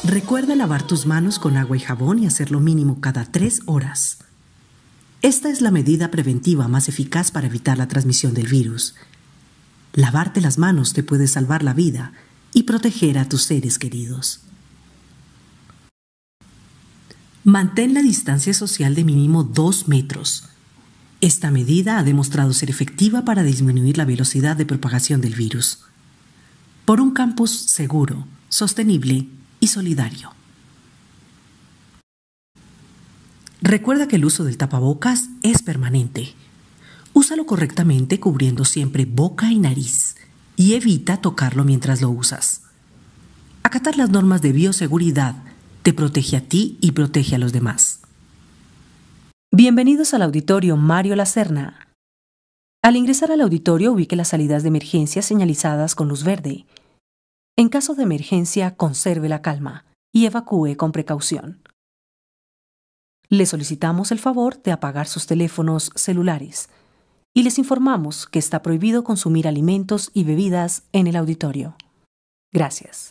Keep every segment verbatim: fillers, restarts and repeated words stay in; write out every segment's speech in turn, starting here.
Recuerda lavar tus manos con agua y jabón y hacerlo mínimo cada tres horas. Esta es la medida preventiva más eficaz para evitar la transmisión del virus. Lavarte las manos te puede salvar la vida y proteger a tus seres queridos. Mantén la distancia social de mínimo dos metros. Esta medida ha demostrado ser efectiva para disminuir la velocidad de propagación del virus. Por un campus seguro, sostenible y solidario. Recuerda que el uso del tapabocas es permanente. Úsalo correctamente cubriendo siempre boca y nariz y evita tocarlo mientras lo usas. Acatar las normas de bioseguridad te protege a ti y protege a los demás. Bienvenidos al auditorio Mario Lacerna. Al ingresar al auditorio, ubique las salidas de emergencia señalizadas con luz verde. En caso de emergencia, conserve la calma y evacúe con precaución. Le solicitamos el favor de apagar sus teléfonos celulares y les informamos que está prohibido consumir alimentos y bebidas en el auditorio. Gracias.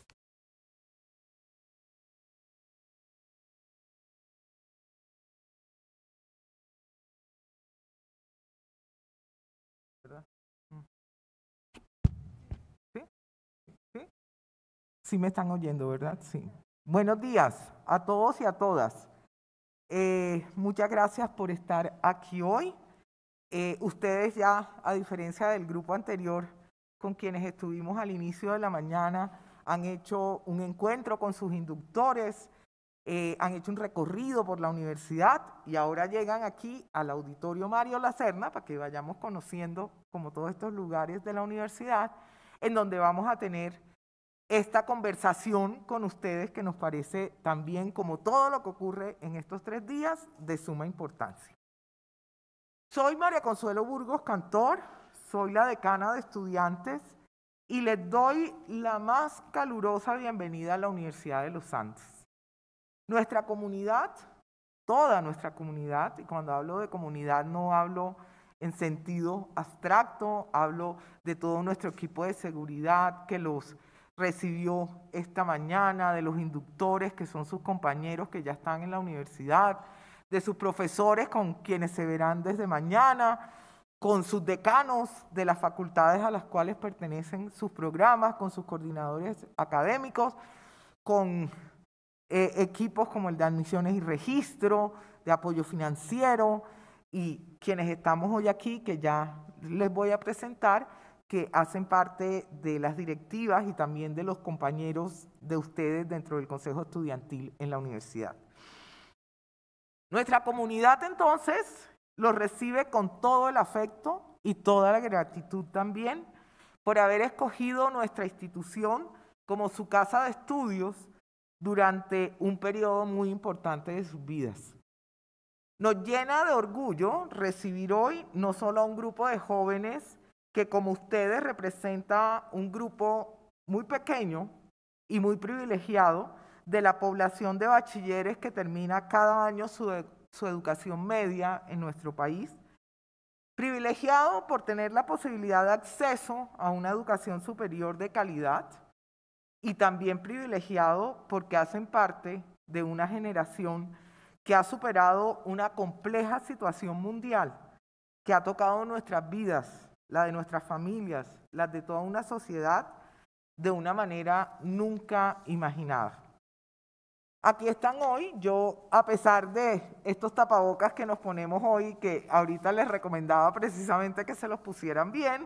¿Sí? ¿Sí? Sí me están oyendo, ¿verdad? Sí. Buenos días a todos y a todas. Eh, muchas gracias por estar aquí hoy. Eh, ustedes ya, a diferencia del grupo anterior con quienes estuvimos al inicio de la mañana, han hecho un encuentro con sus inductores, eh, han hecho un recorrido por la universidad y ahora llegan aquí al auditorio Mario Lacerna para que vayamos conociendo como todos estos lugares de la universidad, en donde vamos a tener esta conversación con ustedes que nos parece también, como todo lo que ocurre en estos tres días, de suma importancia. Soy María Consuelo Burgos Cantor, soy la decana de estudiantes y les doy la más calurosa bienvenida a la Universidad de los Andes. Nuestra comunidad, toda nuestra comunidad, y cuando hablo de comunidad no hablo en sentido abstracto, hablo de todo nuestro equipo de seguridad que los recibió esta mañana, de los inductores que son sus compañeros que ya están en la universidad, de sus profesores con quienes se verán desde mañana, con sus decanos de las facultades a las cuales pertenecen sus programas, con sus coordinadores académicos, con eh, equipos como el de admisiones y registro, de apoyo financiero y quienes estamos hoy aquí, que ya les voy a presentar, que hacen parte de las directivas y también de los compañeros de ustedes dentro del Consejo Estudiantil en la universidad. Nuestra comunidad entonces los recibe con todo el afecto y toda la gratitud también por haber escogido nuestra institución como su casa de estudios durante un periodo muy importante de sus vidas. Nos llena de orgullo recibir hoy no solo a un grupo de jóvenes que como ustedes representa un grupo muy pequeño y muy privilegiado de la población de bachilleres que termina cada año su, su educación media en nuestro país, privilegiado por tener la posibilidad de acceso a una educación superior de calidad y también privilegiado porque hacen parte de una generación que ha superado una compleja situación mundial que ha tocado nuestras vidas, la de nuestras familias, las de toda una sociedad, de una manera nunca imaginada. Aquí están hoy, yo a pesar de estos tapabocas que nos ponemos hoy, que ahorita les recomendaba precisamente que se los pusieran bien,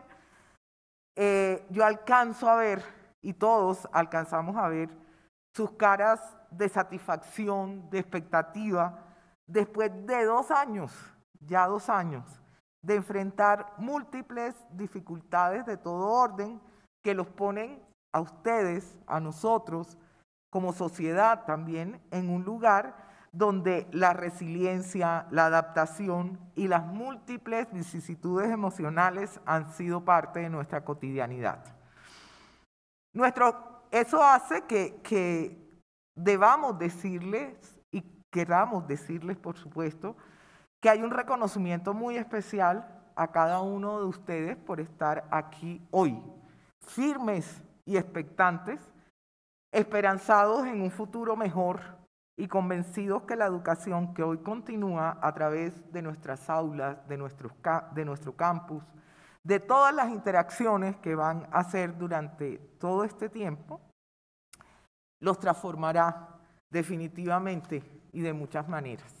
eh, yo alcanzo a ver, y todos alcanzamos a ver, sus caras de satisfacción, de expectativa, después de dos años, ya dos años, de enfrentar múltiples dificultades de todo orden que los ponen a ustedes, a nosotros, como sociedad también, en un lugar donde la resiliencia, la adaptación y las múltiples vicisitudes emocionales han sido parte de nuestra cotidianidad. Nuestro, eso hace que, que debamos decirles, y queramos decirles, por supuesto, que hay un reconocimiento muy especial a cada uno de ustedes por estar aquí hoy, firmes y expectantes esperanzados en un futuro mejor y convencidos que la educación que hoy continúa a través de nuestras aulas, de, nuestros, de nuestro campus, de todas las interacciones que van a hacer durante todo este tiempo, los transformará definitivamente y de muchas maneras.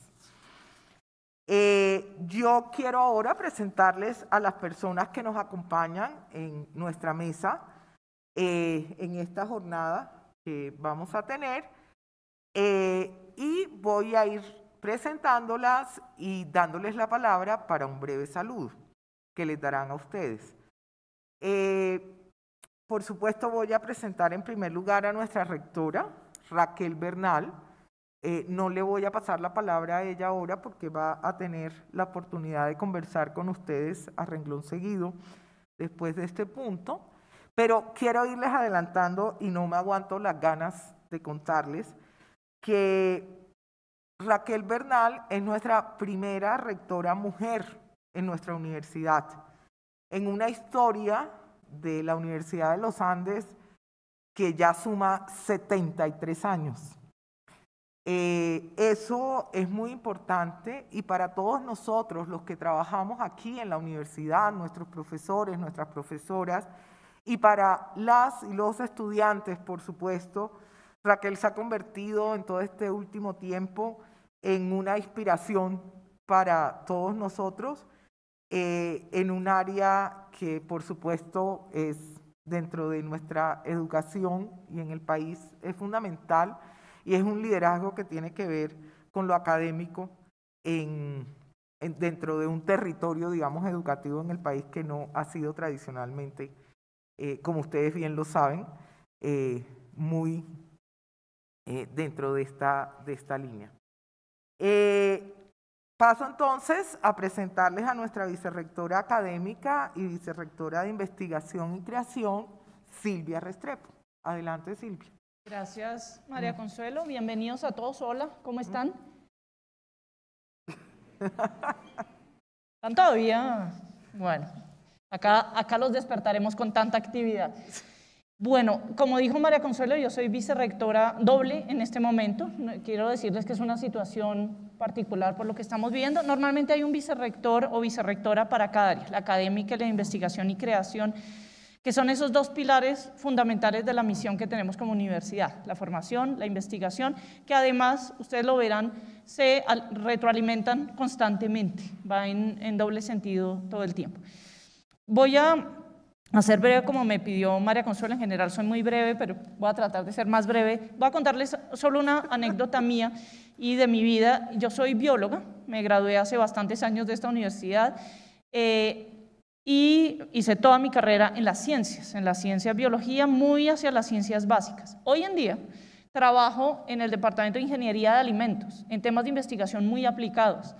Eh, yo quiero ahora presentarles a las personas que nos acompañan en nuestra mesa eh, en esta jornada que vamos a tener eh, y voy a ir presentándolas y dándoles la palabra para un breve saludo que les darán a ustedes. Eh, por supuesto voy a presentar en primer lugar a nuestra rectora, Raquel Bernal. Eh, no le voy a pasar la palabra a ella ahora porque va a tener la oportunidad de conversar con ustedes a renglón seguido después de este punto, pero quiero irles adelantando y no me aguanto las ganas de contarles que Raquel Bernal es nuestra primera rectora mujer en nuestra universidad, en una historia de la Universidad de los Andes que ya suma setenta y tres años. Eh, eso es muy importante y para todos nosotros los que trabajamos aquí en la universidad, nuestros profesores, nuestras profesoras, y para las y los estudiantes, por supuesto, Raquel se ha convertido en todo este último tiempo en una inspiración para todos nosotros, eh, en un área que por supuesto es dentro de nuestra educación y en el país es fundamental. Y es un liderazgo que tiene que ver con lo académico en, en, dentro de un territorio, digamos, educativo en el país que no ha sido tradicionalmente, eh, como ustedes bien lo saben, eh, muy eh, dentro de esta, de esta línea. Eh, paso entonces a presentarles a nuestra vicerrectora académica y vicerrectora de investigación y creación, Silvia Restrepo. Adelante, Silvia. Gracias, María Consuelo. Bienvenidos a todos. Hola, ¿cómo están? ¿Están todavía? Bueno, acá, acá los despertaremos con tanta actividad. Bueno, como dijo María Consuelo, yo soy vicerrectora doble en este momento. Quiero decirles que es una situación particular por lo que estamos viviendo. Normalmente hay un vicerrector o vicerrectora para cada área, la académica, la investigación y creación, que son esos dos pilares fundamentales de la misión que tenemos como universidad, la formación, la investigación, que además, ustedes lo verán, se retroalimentan constantemente, va en, en doble sentido todo el tiempo. Voy a hacer breve como me pidió María Consuelo, en general soy muy breve, pero voy a tratar de ser más breve. Voy a contarles solo una anécdota mía y de mi vida. Yo soy bióloga, me gradué hace bastantes años de esta universidad, eh, y hice toda mi carrera en las ciencias, en la ciencia biología, muy hacia las ciencias básicas. Hoy en día trabajo en el Departamento de Ingeniería de Alimentos, en temas de investigación muy aplicados.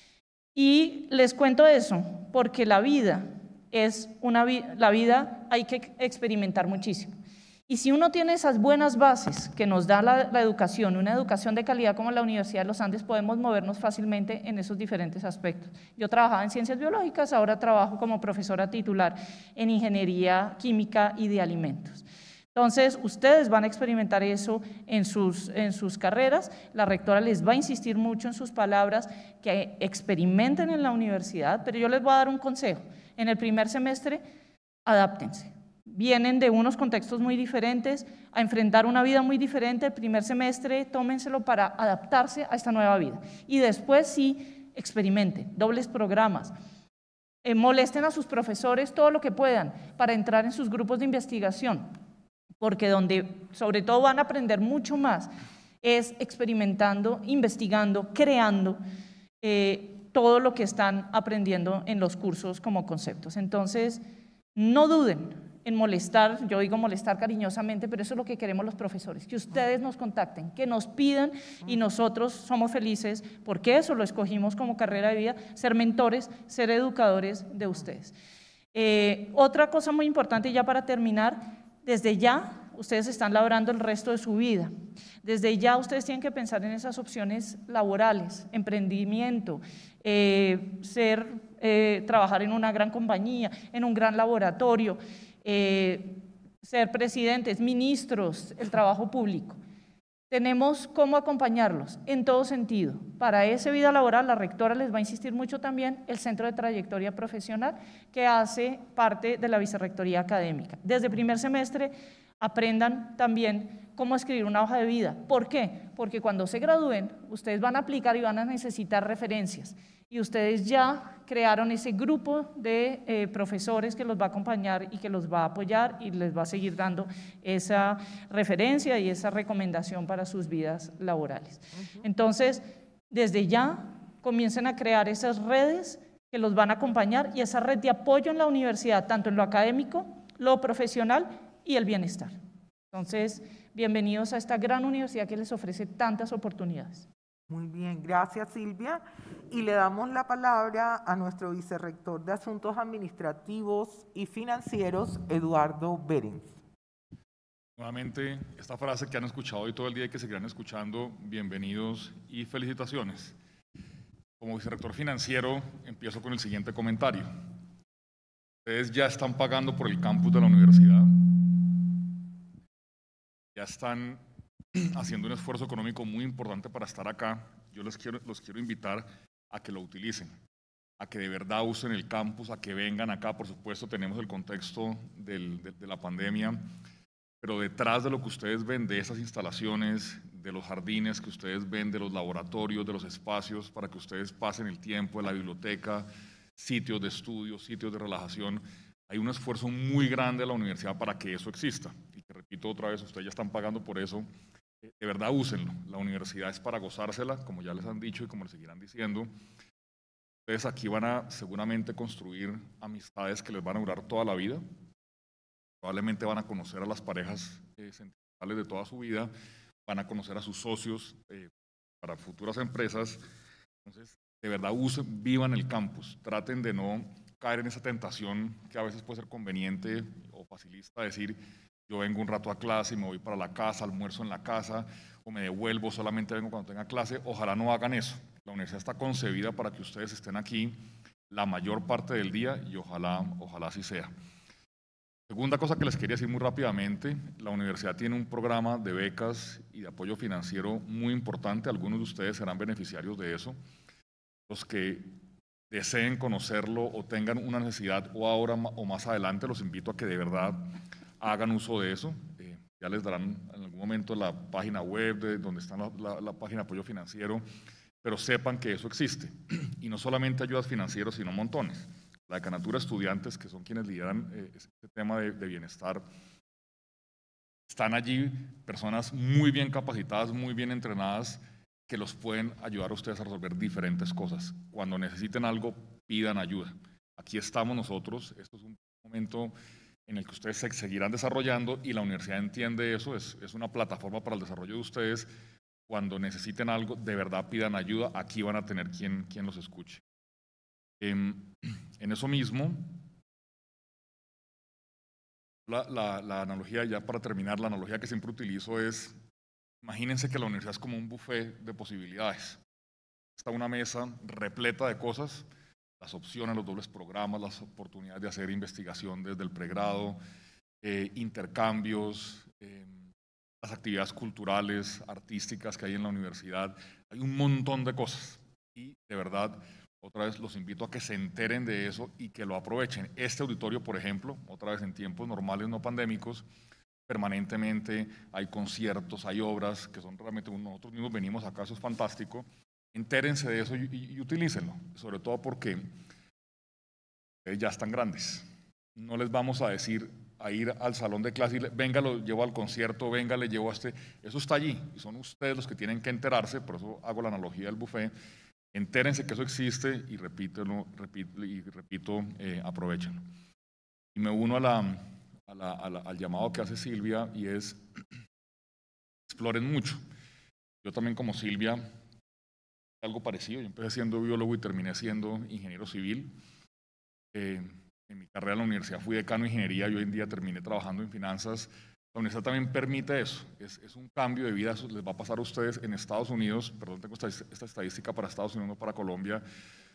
Y les cuento eso porque la vida es una la vida hay que experimentar muchísimo. Y si uno tiene esas buenas bases que nos da la, la educación, una educación de calidad como la Universidad de los Andes, podemos movernos fácilmente en esos diferentes aspectos. Yo trabajaba en ciencias biológicas, ahora trabajo como profesora titular en ingeniería química y de alimentos. Entonces, ustedes van a experimentar eso en sus, en sus carreras. La rectora les va a insistir mucho en sus palabras, que experimenten en la universidad, pero yo les voy a dar un consejo. En el primer semestre, adáptense. Vienen de unos contextos muy diferentes, a enfrentar una vida muy diferente. El primer semestre, tómenselo para adaptarse a esta nueva vida. Y después sí, experimenten, dobles programas. Eh, molesten a sus profesores todo lo que puedan para entrar en sus grupos de investigación, porque donde sobre todo van a aprender mucho más es experimentando, investigando, creando eh, todo lo que están aprendiendo en los cursos como conceptos. Entonces, no duden en molestar, yo digo molestar cariñosamente, pero eso es lo que queremos los profesores, que ustedes nos contacten, que nos pidan y nosotros somos felices, porque eso lo escogimos como carrera de vida, ser mentores, ser educadores de ustedes. Eh, otra cosa muy importante ya para terminar, desde ya ustedes están labrando el resto de su vida, desde ya ustedes tienen que pensar en esas opciones laborales, emprendimiento, eh, ser, eh, trabajar en una gran compañía, en un gran laboratorio, Eh, ser presidentes, ministros, el trabajo público. Tenemos cómo acompañarlos en todo sentido. Para esa vida laboral, la rectora les va a insistir mucho también el Centro de Trayectoria Profesional, que hace parte de la Vicerrectoría Académica. Desde primer semestre aprendan también cómo escribir una hoja de vida. ¿Por qué? Porque cuando se gradúen, ustedes van a aplicar y van a necesitar referencias. Y ustedes ya crearon ese grupo de eh, profesores que los va a acompañar y que los va a apoyar y les va a seguir dando esa referencia y esa recomendación para sus vidas laborales. Uh-huh. Entonces, desde ya comiencen a crear esas redes que los van a acompañar y esa red de apoyo en la universidad, tanto en lo académico, lo profesional y el bienestar. Entonces, bienvenidos a esta gran universidad que les ofrece tantas oportunidades. Muy bien, gracias Silvia. Y le damos la palabra a nuestro vicerrector de Asuntos Administrativos y Financieros, Eduardo Berens. Nuevamente, esta frase que han escuchado hoy todo el día y que seguirán escuchando, bienvenidos y felicitaciones. Como vicerrector financiero, empiezo con el siguiente comentario. Ustedes ya están pagando por el campus de la universidad, ya están haciendo un esfuerzo económico muy importante para estar acá. Yo les quiero, los quiero invitar a que lo utilicen, a que de verdad usen el campus, a que vengan acá. Por supuesto, tenemos el contexto del, de, de la pandemia, pero detrás de lo que ustedes ven de esas instalaciones, de los jardines que ustedes ven, de los laboratorios, de los espacios para que ustedes pasen el tiempo, de la biblioteca, sitios de estudio, sitios de relajación, hay un esfuerzo muy grande de la universidad para que eso exista. Y que repito otra vez, ustedes ya están pagando por eso. De verdad, úsenlo. La universidad es para gozársela, como ya les han dicho y como les seguirán diciendo. Ustedes aquí van a seguramente construir amistades que les van a durar toda la vida. Probablemente van a conocer a las parejas eh, sentimentales de toda su vida, van a conocer a sus socios eh, para futuras empresas. Entonces, de verdad, usen, vivan el campus. Traten de no caer en esa tentación que a veces puede ser conveniente o facilista decir: yo vengo un rato a clase y me voy para la casa, almuerzo en la casa, o me devuelvo, solamente vengo cuando tenga clase. Ojalá no hagan eso. La universidad está concebida para que ustedes estén aquí la mayor parte del día y ojalá, ojalá así sea. Segunda cosa que les quería decir muy rápidamente, la universidad tiene un programa de becas y de apoyo financiero muy importante. Algunos de ustedes serán beneficiarios de eso. Los que deseen conocerlo o tengan una necesidad o ahora o más adelante, los invito a que de verdad hagan uso de eso. Eh, ya les darán en algún momento la página web de donde está la, la, la página de apoyo financiero, pero sepan que eso existe. Y no solamente ayudas financieras, sino montones. La Decanatura de Estudiantes, que son quienes lideran eh, este tema de, de bienestar, están allí personas muy bien capacitadas, muy bien entrenadas, que los pueden ayudar a ustedes a resolver diferentes cosas. Cuando necesiten algo, pidan ayuda. Aquí estamos nosotros. Esto es un momento en el que ustedes se seguirán desarrollando y la universidad entiende eso, es, es una plataforma para el desarrollo de ustedes. Cuando necesiten algo, de verdad pidan ayuda, aquí van a tener quien, quien los escuche. En, en eso mismo, la, la, la analogía, ya para terminar, la analogía que siempre utilizo es, imagínense que la universidad es como un buffet de posibilidades. Está una mesa repleta de cosas, las opciones, los dobles programas, las oportunidades de hacer investigación desde el pregrado, eh, intercambios, eh, las actividades culturales, artísticas que hay en la universidad. Hay un montón de cosas y de verdad, otra vez los invito a que se enteren de eso y que lo aprovechen. Este auditorio, por ejemplo, otra vez en tiempos normales no pandémicos, permanentemente hay conciertos, hay obras que son realmente, nosotros mismos venimos acá, eso es fantástico. Entérense de eso y, y, y utilícenlo, sobre todo porque ustedes ya están grandes. No les vamos a decir a ir al salón de clase y le, venga, lo llevo al concierto, venga, le llevo a este. Eso está allí y son ustedes los que tienen que enterarse, por eso hago la analogía del buffet. Entérense que eso existe y repítelo, repito, y repito eh, aprovechenlo. Y me uno a la, a la, a la, al llamado que hace Silvia y es exploren mucho. Yo también como Silvia, algo parecido, yo empecé siendo biólogo y terminé siendo ingeniero civil. Eh, en mi carrera en la universidad fui decano de ingeniería y hoy en día terminé trabajando en finanzas. La universidad también permite eso, es, es un cambio de vida, eso les va a pasar a ustedes en Estados Unidos, perdón, tengo esta, esta estadística para Estados Unidos, no para Colombia.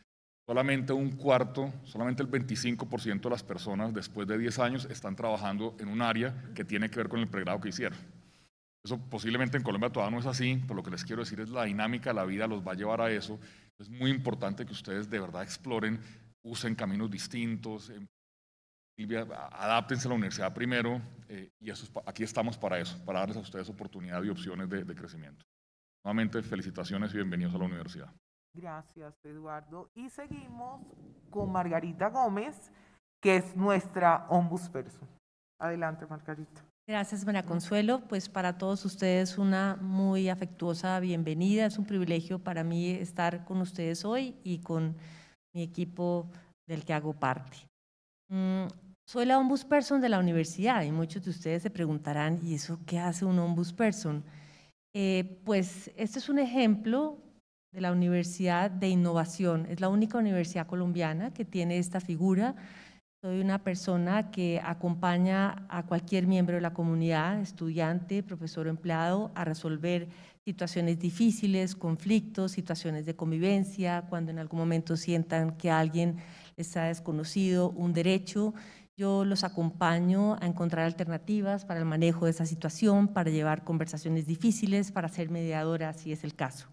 solamente un cuarto, solamente el veinticinco por ciento de las personas después de diez años están trabajando en un área que tiene que ver con el pregrado que hicieron. Eso posiblemente en Colombia todavía no es así, pero lo que les quiero decir es la dinámica de la vida los va a llevar a eso. Es muy importante que ustedes de verdad exploren, usen caminos distintos, adáptense a la universidad primero, eh, y eso es, aquí estamos para eso, para darles a ustedes oportunidad y opciones de, de crecimiento. Nuevamente, felicitaciones y bienvenidos a la universidad. Gracias, Eduardo. Y seguimos con Margarita Gómez, que es nuestra ombudsperson. Adelante, Margarita. Gracias, María Consuelo. Pues para todos ustedes una muy afectuosa bienvenida. Es un privilegio para mí estar con ustedes hoy y con mi equipo del que hago parte. Mm, soy la ombudsperson de la universidad y muchos de ustedes se preguntarán, ¿y eso qué hace un ombudsperson? Eh, pues este es un ejemplo de la Universidad de Innovación. Es la única universidad colombiana que tiene esta figura. Soy una persona que acompaña a cualquier miembro de la comunidad, estudiante, profesor o empleado, a resolver situaciones difíciles, conflictos, situaciones de convivencia, cuando en algún momento sientan que alguien les ha desconocido un derecho. Yo los acompaño a encontrar alternativas para el manejo de esa situación, para llevar conversaciones difíciles, para ser mediadora si es el caso.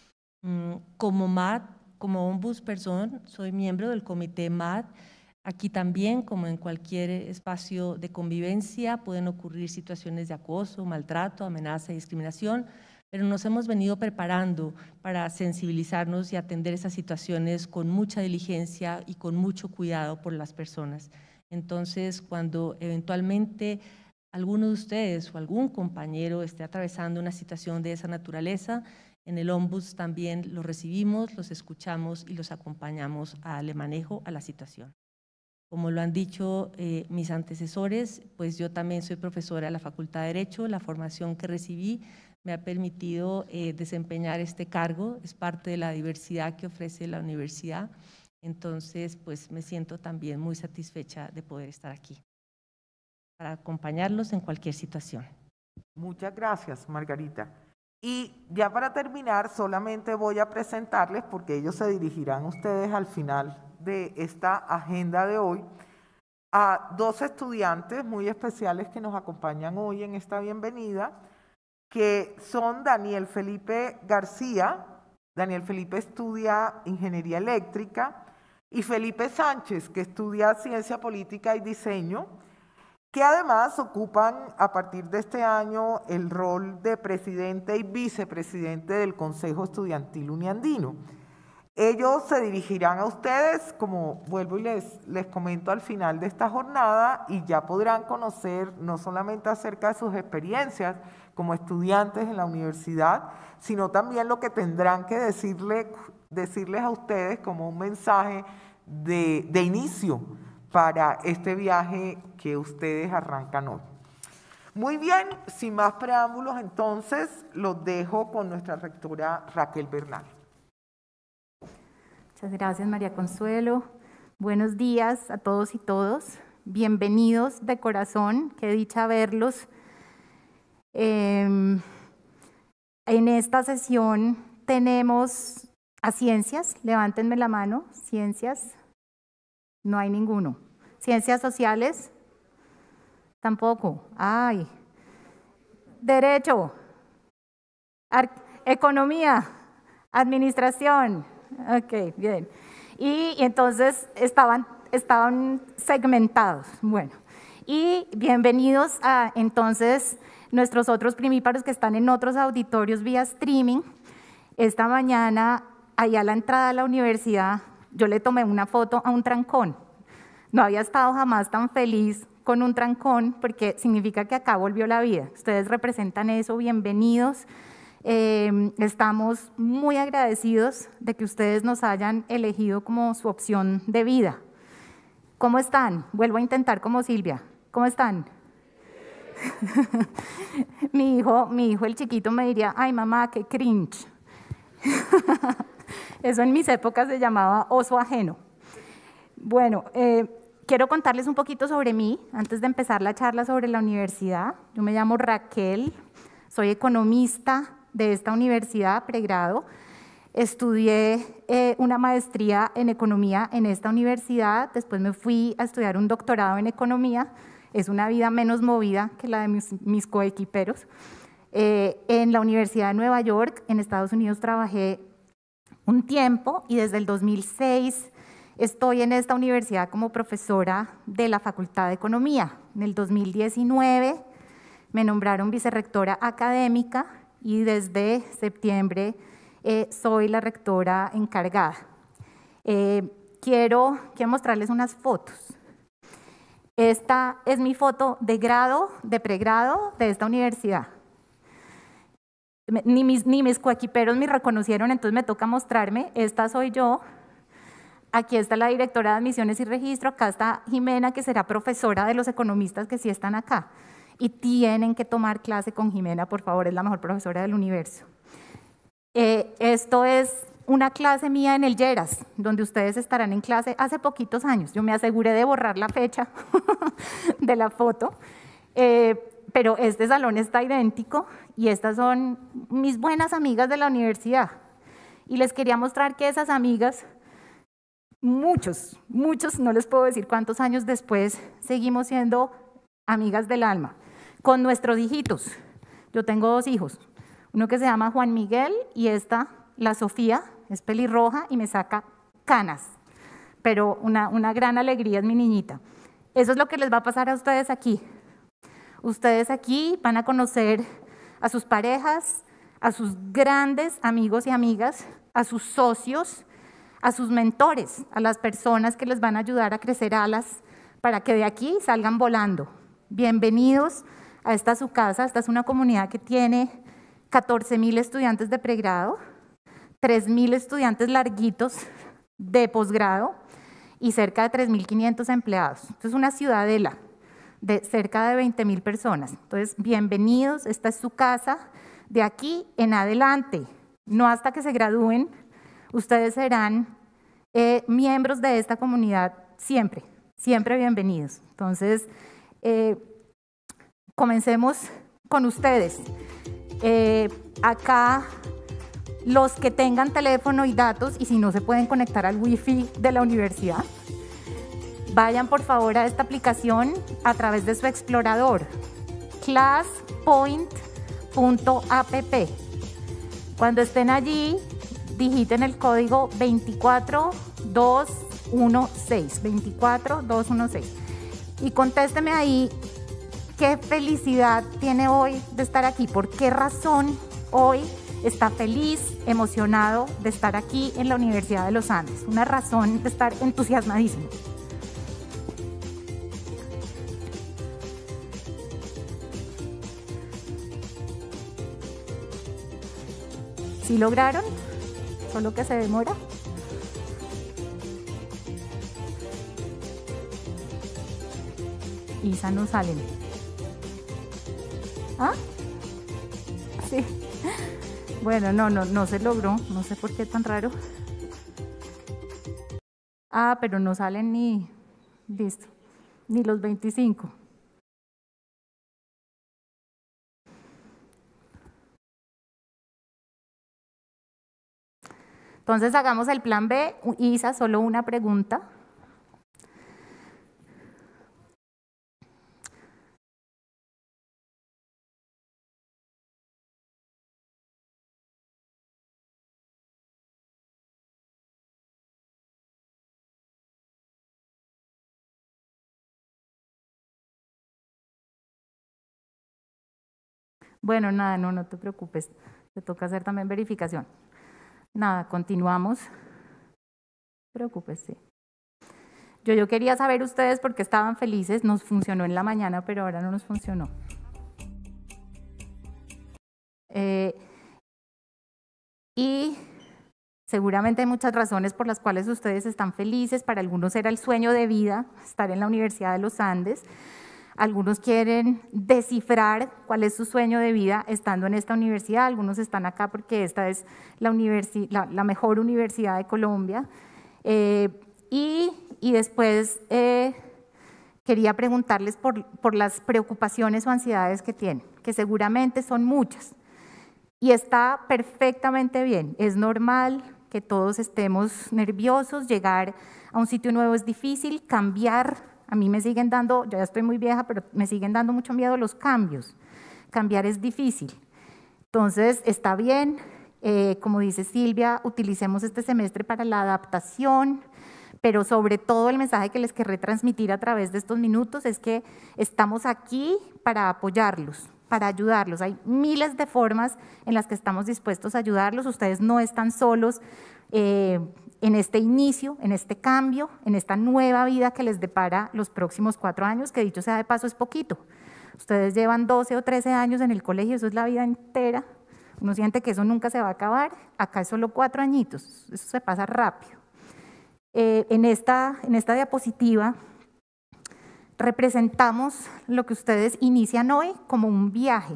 Como M A D, como ombudsperson, soy miembro del comité M A D. Aquí también, como en cualquier espacio de convivencia, pueden ocurrir situaciones de acoso, maltrato, amenaza y discriminación, pero nos hemos venido preparando para sensibilizarnos y atender esas situaciones con mucha diligencia y con mucho cuidado por las personas. Entonces, cuando eventualmente alguno de ustedes o algún compañero esté atravesando una situación de esa naturaleza, en el Ombuds también los recibimos, los escuchamos y los acompañamos a darle manejo a la situación. Como lo han dicho eh, mis antecesores, pues yo también soy profesora de la Facultad de Derecho. La formación que recibí me ha permitido eh, desempeñar este cargo, es parte de la diversidad que ofrece la universidad. Entonces, pues me siento también muy satisfecha de poder estar aquí para acompañarlos en cualquier situación. Muchas gracias, Margarita. Y ya para terminar, solamente voy a presentarles, porque ellos se dirigirán a ustedes al final de esta agenda de hoy, a dos estudiantes muy especiales que nos acompañan hoy en esta bienvenida, que son Daniel Felipe García. Daniel Felipe estudia Ingeniería Eléctrica, y Felipe Sánchez, que estudia Ciencia Política y Diseño, que además ocupan a partir de este año el rol de presidente y vicepresidente del Consejo Estudiantil Uniandino. Ellos se dirigirán a ustedes, como vuelvo y les, les comento al final de esta jornada, y ya podrán conocer no solamente acerca de sus experiencias como estudiantes en la universidad, sino también lo que tendrán que decirle, decirles a ustedes como un mensaje de, de inicio para este viaje que ustedes arrancan hoy. Muy bien, sin más preámbulos, entonces los dejo con nuestra rectora Raquel Bernal. Muchas gracias, María Consuelo. Buenos días a todos y todos. Bienvenidos de corazón, qué dicha verlos. Eh, en esta sesión tenemos a ciencias, levántenme la mano, ciencias, no hay ninguno. Ciencias sociales, tampoco. Ay, derecho, economía, administración. Ok, bien. Y, y entonces estaban, estaban segmentados. Bueno, y bienvenidos a entonces nuestros otros primíparos que están en otros auditorios vía streaming. Esta mañana, allá a la entrada de la universidad, yo le tomé una foto a un trancón. No había estado jamás tan feliz con un trancón porque significa que acá volvió la vida. Ustedes representan eso, bienvenidos. Eh, estamos muy agradecidos de que ustedes nos hayan elegido como su opción de vida. ¿Cómo están? Vuelvo a intentar como Silvia. ¿Cómo están? mi, hijo, mi hijo, el chiquito, me diría, ay mamá, qué cringe. Eso en mis épocas se llamaba oso ajeno. Bueno, eh, quiero contarles un poquito sobre mí antes de empezar la charla sobre la universidad. Yo me llamo Raquel, soy economista de esta universidad, pregrado. Estudié eh, una maestría en economía en esta universidad, después me fui a estudiar un doctorado en economía. Es una vida menos movida que la de mis, mis coequiperos. Eh, en la Universidad de Nueva York, en Estados Unidos, trabajé un tiempo y desde el dos mil seis estoy en esta universidad como profesora de la Facultad de Economía. En el dos mil diecinueve me nombraron vicerrectora académica y desde septiembre eh, soy la rectora encargada. Eh, quiero, quiero mostrarles unas fotos. Esta es mi foto de grado, de pregrado de esta universidad. Ni mis, ni mis coequiperos me reconocieron, entonces me toca mostrarme. Esta soy yo. Aquí está la directora de admisiones y registro. Acá está Jimena, que será profesora de los economistas que sí están acá. Y tienen que tomar clase con Jimena, por favor, es la mejor profesora del universo. Eh, esto es una clase mía en el Lleras, donde ustedes estarán en clase hace poquitos años. Yo me aseguré de borrar la fecha de la foto, eh, pero este salón está idéntico y estas son mis buenas amigas de la universidad. Y les quería mostrar que esas amigas, muchos, muchos, no les puedo decir cuántos años después, seguimos siendo amigas del alma, con nuestros hijitos. Yo tengo dos hijos, uno que se llama Juan Miguel y esta, la Sofía, es pelirroja y me saca canas, pero una, una gran alegría es mi niñita. Eso es lo que les va a pasar a ustedes aquí. Ustedes aquí van a conocer a sus parejas, a sus grandes amigos y amigas, a sus socios, a sus mentores, a las personas que les van a ayudar a crecer alas para que de aquí salgan volando. Bienvenidos a esta su casa. Esta es una comunidad que tiene catorce mil estudiantes de pregrado, tres mil estudiantes larguitos de posgrado y cerca de tres mil quinientos empleados. Esto es una ciudadela de cerca de veinte mil personas. Entonces, bienvenidos, esta es su casa. De aquí en adelante, no hasta que se gradúen, ustedes serán eh, miembros de esta comunidad siempre, siempre bienvenidos. Entonces, eh, comencemos con ustedes. Eh, acá, los que tengan teléfono y datos, y si no se pueden conectar al wifi de la universidad, vayan por favor a esta aplicación a través de su explorador, classpoint punto app. Cuando estén allí, digiten el código veinticuatro dos dieciséis, veinticuatro dos dieciséis, y contésteme ahí qué felicidad tiene hoy de estar aquí, por qué razón hoy está feliz, emocionado de estar aquí en la Universidad de los Andes, una razón de estar entusiasmadísimo. ¿Sí lograron? ¿Solo que se demora? Isa no salen. ¿Ah? Sí. Bueno, no, no, no se logró. No sé por qué tan raro. Ah, pero no salen ni, listo, ni los veinticinco. Entonces hagamos el plan B. Isa, solo una pregunta. Bueno, nada, no, no te preocupes. Te toca hacer también verificación. Nada, continuamos. No te preocupes, sí. Yo, yo quería saber ustedes por qué estaban felices. Nos funcionó en la mañana, pero ahora no nos funcionó. Eh, y seguramente hay muchas razones por las cuales ustedes están felices. Para algunos era el sueño de vida, estar en la Universidad de los Andes. Algunos quieren descifrar cuál es su sueño de vida estando en esta universidad. Algunos están acá porque esta es la, universi la, la mejor universidad de Colombia. Eh, y, y después eh, quería preguntarles por, por las preocupaciones o ansiedades que tienen, que seguramente son muchas. Y está perfectamente bien, es normal que todos estemos nerviosos, llegar a un sitio nuevo es difícil, cambiar, a mí me siguen dando, yo ya estoy muy vieja, pero me siguen dando mucho miedo los cambios, cambiar es difícil. Entonces, está bien, eh, como dice Silvia, utilicemos este semestre para la adaptación, pero sobre todo el mensaje que les querré transmitir a través de estos minutos es que estamos aquí para apoyarlos, para ayudarlos. Hay miles de formas en las que estamos dispuestos a ayudarlos. Ustedes no están solos eh, en este inicio, en este cambio, en esta nueva vida que les depara los próximos cuatro años, que dicho sea de paso es poquito. Ustedes llevan doce o trece años en el colegio, eso es la vida entera. Uno siente que eso nunca se va a acabar. Acá es solo cuatro añitos, eso se pasa rápido. Eh, en, esta, en esta diapositiva representamos lo que ustedes inician hoy como un viaje.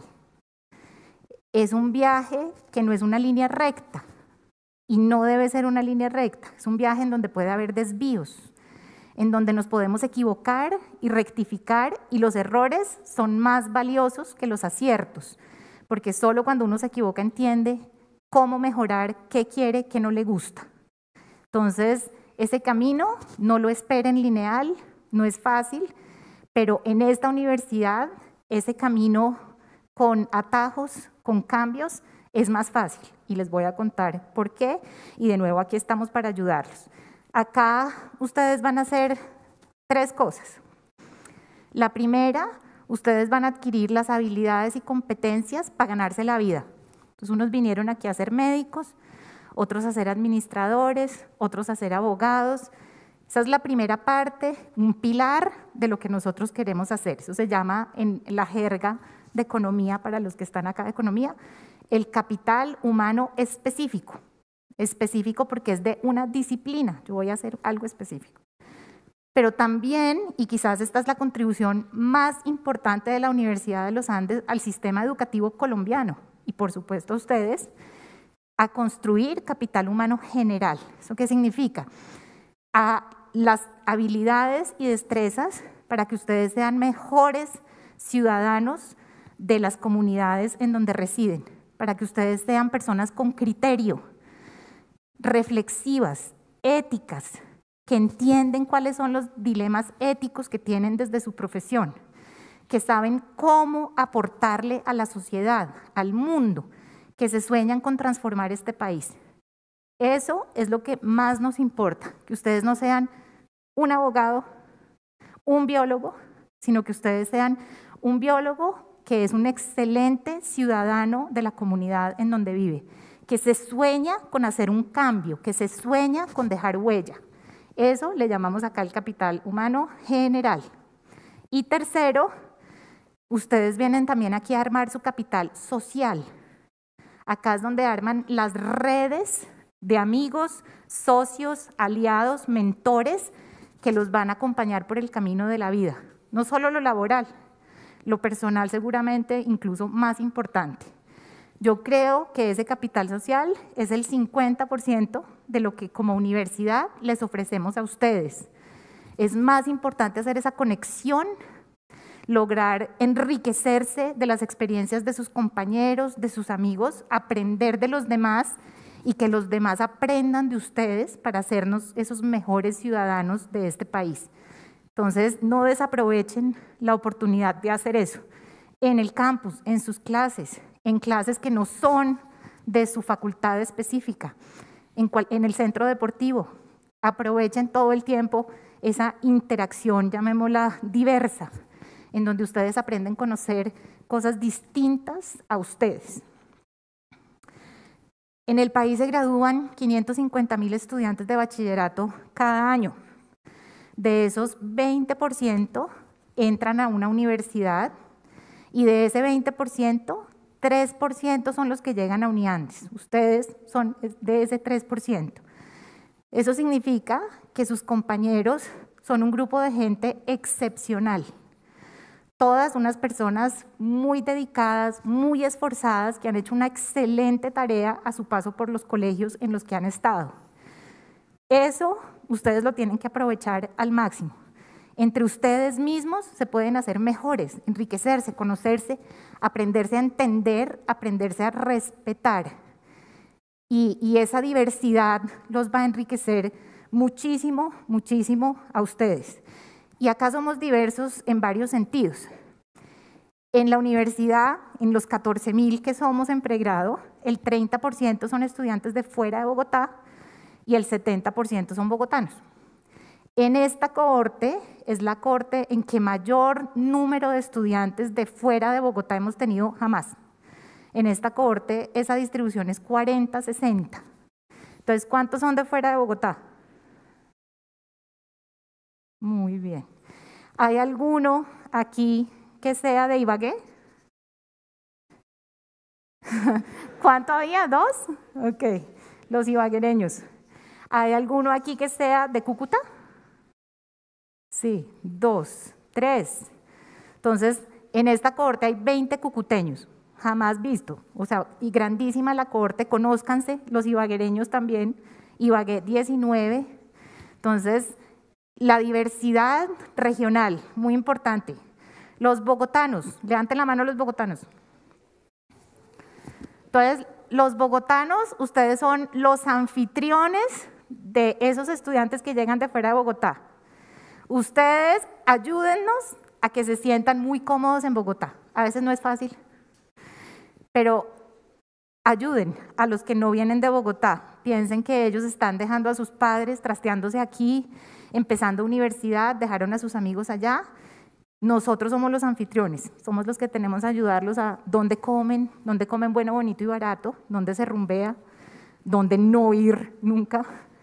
Es un viaje que no es una línea recta y no debe ser una línea recta. Es un viaje en donde puede haber desvíos, en donde nos podemos equivocar y rectificar, y los errores son más valiosos que los aciertos, porque solo cuando uno se equivoca entiende cómo mejorar, qué quiere, qué no le gusta. Entonces, ese camino no lo esperen lineal, no es fácil, pero en esta universidad ese camino con atajos, con cambios, es más fácil. Y les voy a contar por qué, y de nuevo aquí estamos para ayudarlos. Acá ustedes van a hacer tres cosas. La primera, ustedes van a adquirir las habilidades y competencias para ganarse la vida. Entonces, unos vinieron aquí a ser médicos, otros a ser administradores, otros a ser abogados. Esa es la primera parte, un pilar de lo que nosotros queremos hacer. Eso se llama en la jerga de economía, para los que están acá de economía, el capital humano específico. Específico porque es de una disciplina, yo voy a hacer algo específico. Pero también, y quizás esta es la contribución más importante de la Universidad de los Andes al sistema educativo colombiano, y por supuesto ustedes, a construir capital humano general. ¿Eso qué significa? A las habilidades y destrezas para que ustedes sean mejores ciudadanos de las comunidades en donde residen, para que ustedes sean personas con criterio, reflexivas, éticas, que entienden cuáles son los dilemas éticos que tienen desde su profesión, que saben cómo aportarle a la sociedad, al mundo, que se sueñan con transformar este país. Eso es lo que más nos importa, que ustedes no sean un abogado, un biólogo, sino que ustedes sean un biólogo que es un excelente ciudadano de la comunidad en donde vive, que se sueña con hacer un cambio, que se sueña con dejar huella. Eso le llamamos acá el capital humano general. Y tercero, ustedes vienen también aquí a armar su capital social. Acá es donde arman las redes de amigos, socios, aliados, mentores que los van a acompañar por el camino de la vida. No solo lo laboral, lo personal seguramente incluso más importante. Yo creo que ese capital social es el cincuenta por ciento de lo que como universidad les ofrecemos a ustedes. Es más importante hacer esa conexión, lograr enriquecerse de las experiencias de sus compañeros, de sus amigos, aprender de los demás y que los demás aprendan de ustedes para hacernos esos mejores ciudadanos de este país. Entonces, no desaprovechen la oportunidad de hacer eso en el campus, en sus clases, en clases que no son de su facultad específica, en, cual, en el centro deportivo. Aprovechen todo el tiempo esa interacción, llamémosla diversa, en donde ustedes aprenden a conocer cosas distintas a ustedes. En el país se gradúan quinientos cincuenta mil estudiantes de bachillerato cada año. De esos, veinte por ciento entran a una universidad y de ese veinte por ciento, tres por ciento son los que llegan a Uniandes. Ustedes son de ese tres por ciento. Eso significa que sus compañeros son un grupo de gente excepcional. Todas unas personas muy dedicadas, muy esforzadas, que han hecho una excelente tarea a su paso por los colegios en los que han estado. Eso ustedes lo tienen que aprovechar al máximo. Entre ustedes mismos se pueden hacer mejores, enriquecerse, conocerse, aprenderse a entender, aprenderse a respetar. Y, y esa diversidad los va a enriquecer muchísimo, muchísimo a ustedes. Y acá somos diversos en varios sentidos. En la universidad, en los catorce mil que somos en pregrado, el treinta por ciento son estudiantes de fuera de Bogotá y el setenta por ciento son bogotanos. En esta cohorte es la cohorte en que mayor número de estudiantes de fuera de Bogotá hemos tenido jamás. En esta cohorte esa distribución es cuarenta sesenta. Entonces, ¿cuántos son de fuera de Bogotá? Muy bien. ¿Hay alguno aquí que sea de Ibagué? ¿Cuánto había? ¿Dos? Ok, los ibaguereños. ¿Hay alguno aquí que sea de Cúcuta? Sí, dos, tres. Entonces, en esta cohorte hay veinte cucuteños, jamás visto. O sea, y grandísima la cohorte, conózcanse, los ibaguereños también, Ibagué diecinueve. Entonces, la diversidad regional, muy importante. Los bogotanos, levanten la mano los bogotanos. Entonces, los bogotanos, ustedes son los anfitriones de esos estudiantes que llegan de fuera de Bogotá. Ustedes ayúdennos a que se sientan muy cómodos en Bogotá. A veces no es fácil, pero ayuden a los que no vienen de Bogotá. Piensen que ellos están dejando a sus padres, trasteándose aquí, empezando universidad, dejaron a sus amigos allá. Nosotros somos los anfitriones, somos los que tenemos que ayudarlos a dónde comen, dónde comen bueno, bonito y barato, dónde se rumbea, dónde no ir nunca.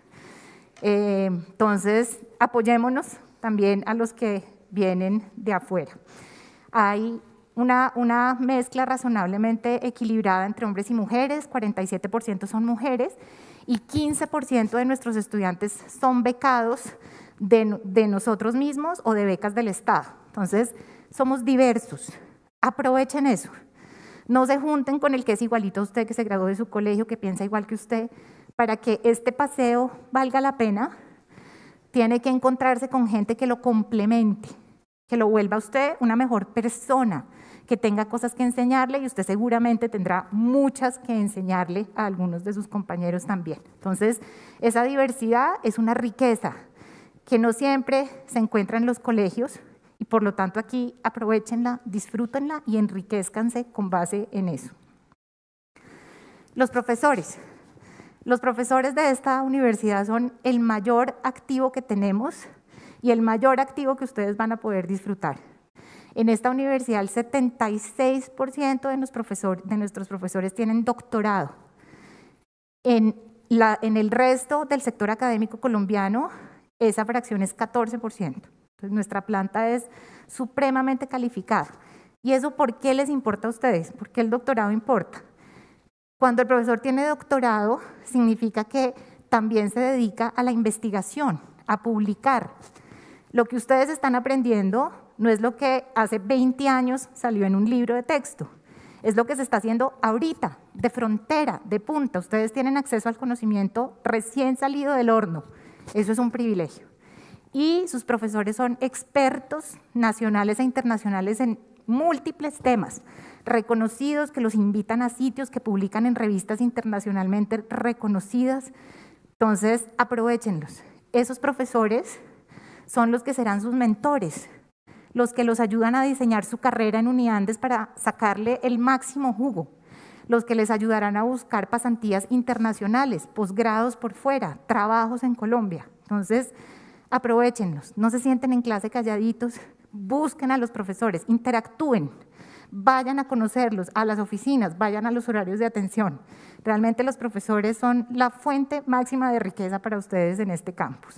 Eh, entonces, apoyémonos también a los que vienen de afuera. Hay una, una mezcla razonablemente equilibrada entre hombres y mujeres, cuarenta y siete por ciento son mujeres y quince por ciento de nuestros estudiantes son becados de, de nosotros mismos o de becas del Estado. Entonces, somos diversos, aprovechen eso. No se junten con el que es igualito a usted, que se graduó de su colegio, que piensa igual que usted. Para que este paseo valga la pena, tiene que encontrarse con gente que lo complemente, que lo vuelva a usted una mejor persona, que tenga cosas que enseñarle y usted seguramente tendrá muchas que enseñarle a algunos de sus compañeros también. Entonces, esa diversidad es una riqueza que no siempre se encuentra en los colegios y por lo tanto aquí aprovechenla, disfrútenla y enriquezcanse con base en eso. Los profesores. Los profesores de esta universidad son el mayor activo que tenemos y el mayor activo que ustedes van a poder disfrutar. En esta universidad el setenta y seis por ciento de, de nuestros profesores tienen doctorado. En, la, en el resto del sector académico colombiano esa fracción es catorce por ciento. Entonces nuestra planta es supremamente calificada. ¿Y eso por qué les importa a ustedes? ¿Por qué el doctorado importa? Cuando el profesor tiene doctorado, significa que también se dedica a la investigación, a publicar. Lo que ustedes están aprendiendo no es lo que hace veinte años salió en un libro de texto, es lo que se está haciendo ahorita, de frontera, de punta. Ustedes tienen acceso al conocimiento recién salido del horno, eso es un privilegio. Y sus profesores son expertos nacionales e internacionales en múltiples temas, reconocidos, que los invitan a sitios, que publican en revistas internacionalmente reconocidas. Entonces, aprovéchenlos. Esos profesores son los que serán sus mentores, los que los ayudan a diseñar su carrera en Uniandes para sacarle el máximo jugo, los que les ayudarán a buscar pasantías internacionales, posgrados por fuera, trabajos en Colombia. Entonces, aprovéchenlos, no se sienten en clase calladitos, busquen a los profesores, interactúen, vayan a conocerlos, a las oficinas, vayan a los horarios de atención. Realmente los profesores son la fuente máxima de riqueza para ustedes en este campus.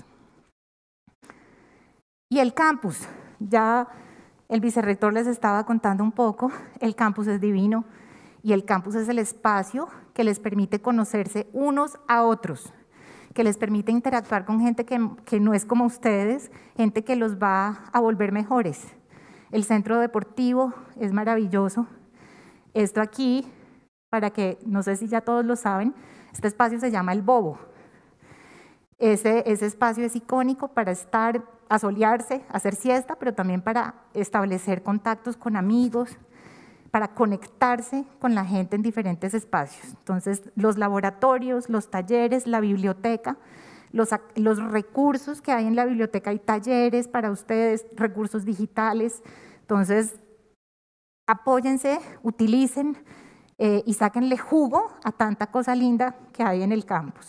Y el campus, ya el vicerrector les estaba contando un poco, el campus es divino y el campus es el espacio que les permite conocerse unos a otros, que les permite interactuar con gente que, que no es como ustedes, gente que los va a volver mejores. El centro deportivo es maravilloso. Esto aquí, para que, no sé si ya todos lo saben, este espacio se llama El Bobo. Ese, ese espacio es icónico para estar asolearse, hacer siesta, pero también para establecer contactos con amigos, para conectarse con la gente en diferentes espacios. Entonces, los laboratorios, los talleres, la biblioteca, los, los recursos que hay en la biblioteca, hay talleres para ustedes, recursos digitales. Entonces, apóyense, utilicen eh, y sáquenle jugo a tanta cosa linda que hay en el campus.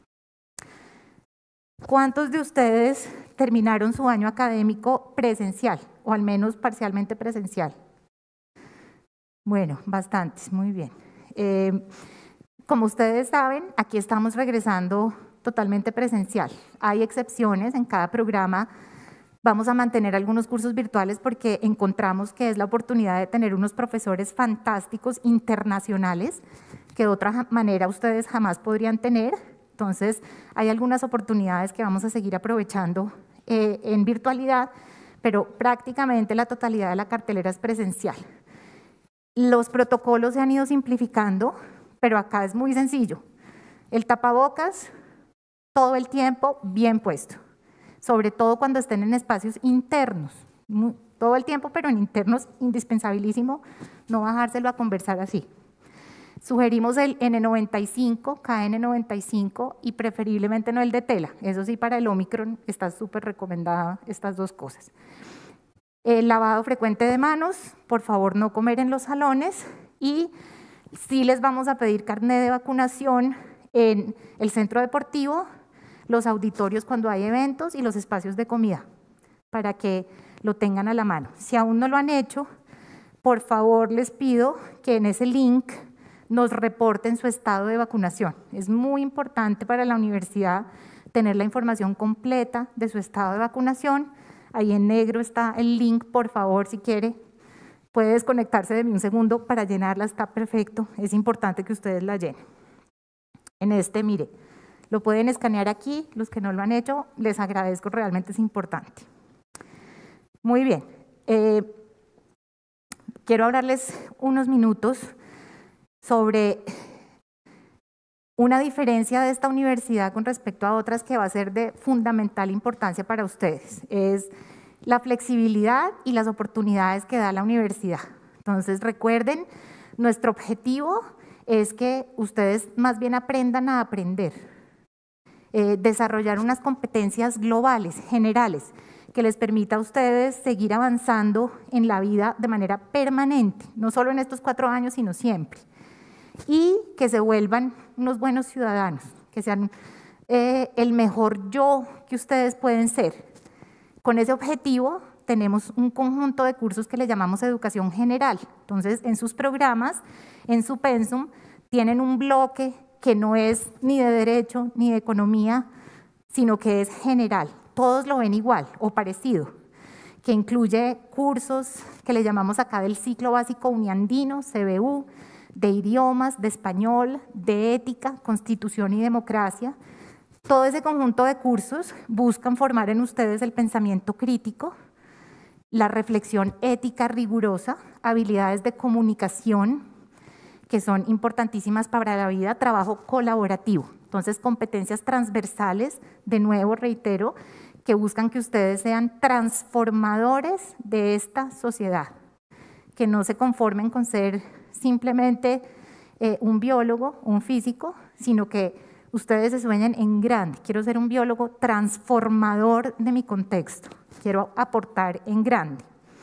¿Cuántos de ustedes terminaron su año académico presencial o al menos parcialmente presencial? Bueno, bastantes, muy bien. Eh, como ustedes saben, aquí estamos regresando totalmente presencial. Hay excepciones en cada programa. Vamos a mantener algunos cursos virtuales porque encontramos que es la oportunidad de tener unos profesores fantásticos internacionales que de otra manera ustedes jamás podrían tener. Entonces, hay algunas oportunidades que vamos a seguir aprovechando eh, en virtualidad, pero prácticamente la totalidad de la cartelera es presencial. Los protocolos se han ido simplificando, pero acá es muy sencillo. El tapabocas, todo el tiempo bien puesto, sobre todo cuando estén en espacios internos, todo el tiempo, pero en internos indispensabilísimo no bajárselo a conversar así. Sugerimos el ene noventa y cinco, ka ene noventa y cinco y preferiblemente no el de tela. Eso sí, para el Omicron está súper recomendada estas dos cosas. El lavado frecuente de manos, por favor no comer en los salones y sí les vamos a pedir carnet de vacunación en el centro deportivo, los auditorios cuando hay eventos y los espacios de comida, para que lo tengan a la mano. Si aún no lo han hecho, por favor les pido que en ese link nos reporten su estado de vacunación. Es muy importante para la universidad tener la información completa de su estado de vacunación. Ahí en negro está el link, por favor, si quiere, puede desconectarse de mí un segundo para llenarla, está perfecto. Es importante que ustedes la llenen. En este, mire, lo pueden escanear aquí, los que no lo han hecho, les agradezco, realmente es importante. Muy bien, eh, quiero hablarles unos minutos sobre una diferencia de esta universidad con respecto a otras que va a ser de fundamental importancia para ustedes. Es la flexibilidad y las oportunidades que da la universidad. Entonces, recuerden, nuestro objetivo es que ustedes más bien aprendan a aprender, eh, desarrollar unas competencias globales, generales, que les permita a ustedes seguir avanzando en la vida de manera permanente, no solo en estos cuatro años, sino siempre. Y que se vuelvan unos buenos ciudadanos, que sean eh, el mejor yo que ustedes pueden ser. Con ese objetivo tenemos un conjunto de cursos que le llamamos educación general. Entonces, en sus programas, en su pensum, tienen un bloque que no es ni de derecho ni de economía, sino que es general. Todos lo ven igual o parecido, que incluye cursos que le llamamos acá del ciclo básico uniandino, ce be u, de idiomas, de español, de ética, constitución y democracia. Todo ese conjunto de cursos buscan formar en ustedes el pensamiento crítico, la reflexión ética rigurosa, habilidades de comunicación, que son importantísimas para la vida, trabajo colaborativo. Entonces, competencias transversales, de nuevo reitero, que buscan que ustedes sean transformadores de esta sociedad, que no se conformen con ser simplemente eh, un biólogo, un físico, sino que ustedes se sueñen en grande. Quiero ser un biólogo transformador de mi contexto, quiero aportar en grande.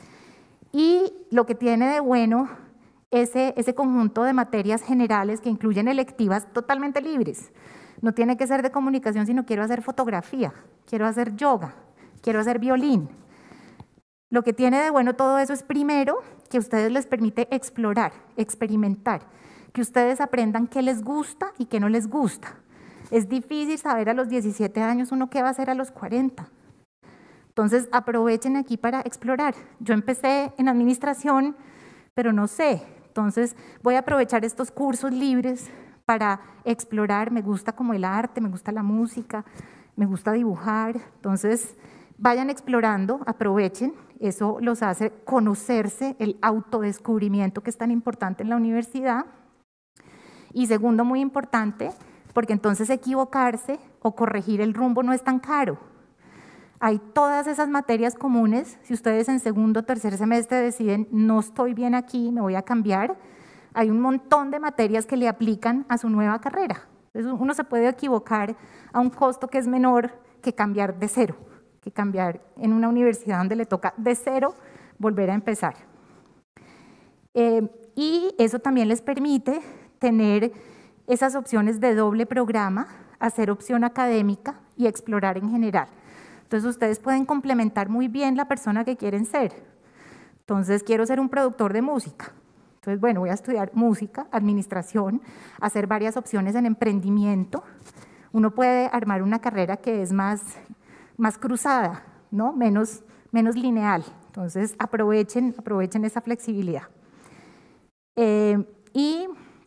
Y lo que tiene de bueno ese, ese conjunto de materias generales que incluyen electivas totalmente libres. No tiene que ser de comunicación, sino quiero hacer fotografía, quiero hacer yoga, quiero hacer violín. Lo que tiene de bueno todo eso es, primero, que a ustedes les permite explorar, experimentar, que ustedes aprendan qué les gusta y qué no les gusta. Es difícil saber a los diecisiete años uno qué va a hacer a los cuarenta. Entonces, aprovechen aquí para explorar. Yo empecé en administración, pero no sé. Entonces, voy a aprovechar estos cursos libres para explorar. Me gusta como el arte, me gusta la música, me gusta dibujar. Entonces, vayan explorando, aprovechen. Eso los hace conocerse, el autodescubrimiento que es tan importante en la universidad. Y segundo, muy importante, porque entonces equivocarse o corregir el rumbo no es tan caro. hay todas esas materias comunes. Si ustedes en segundo o tercer semestre deciden, no estoy bien aquí, me voy a cambiar, hay un montón de materias que le aplican a su nueva carrera. Entonces uno se puede equivocar a un costo que es menor que cambiar de cero, que cambiar en una universidad donde le toca de cero volver a empezar. Eh, y eso también les permite tener esas opciones de doble programa, hacer opción académica y explorar en general. Entonces ustedes pueden complementar muy bien la persona que quieren ser. Entonces quiero ser un productor de música. Entonces, bueno, voy a estudiar música, administración, hacer varias opciones en emprendimiento. Uno puede armar una carrera que es más, más cruzada, ¿no? menos, menos lineal. Entonces aprovechen, aprovechen esa flexibilidad. Eh, y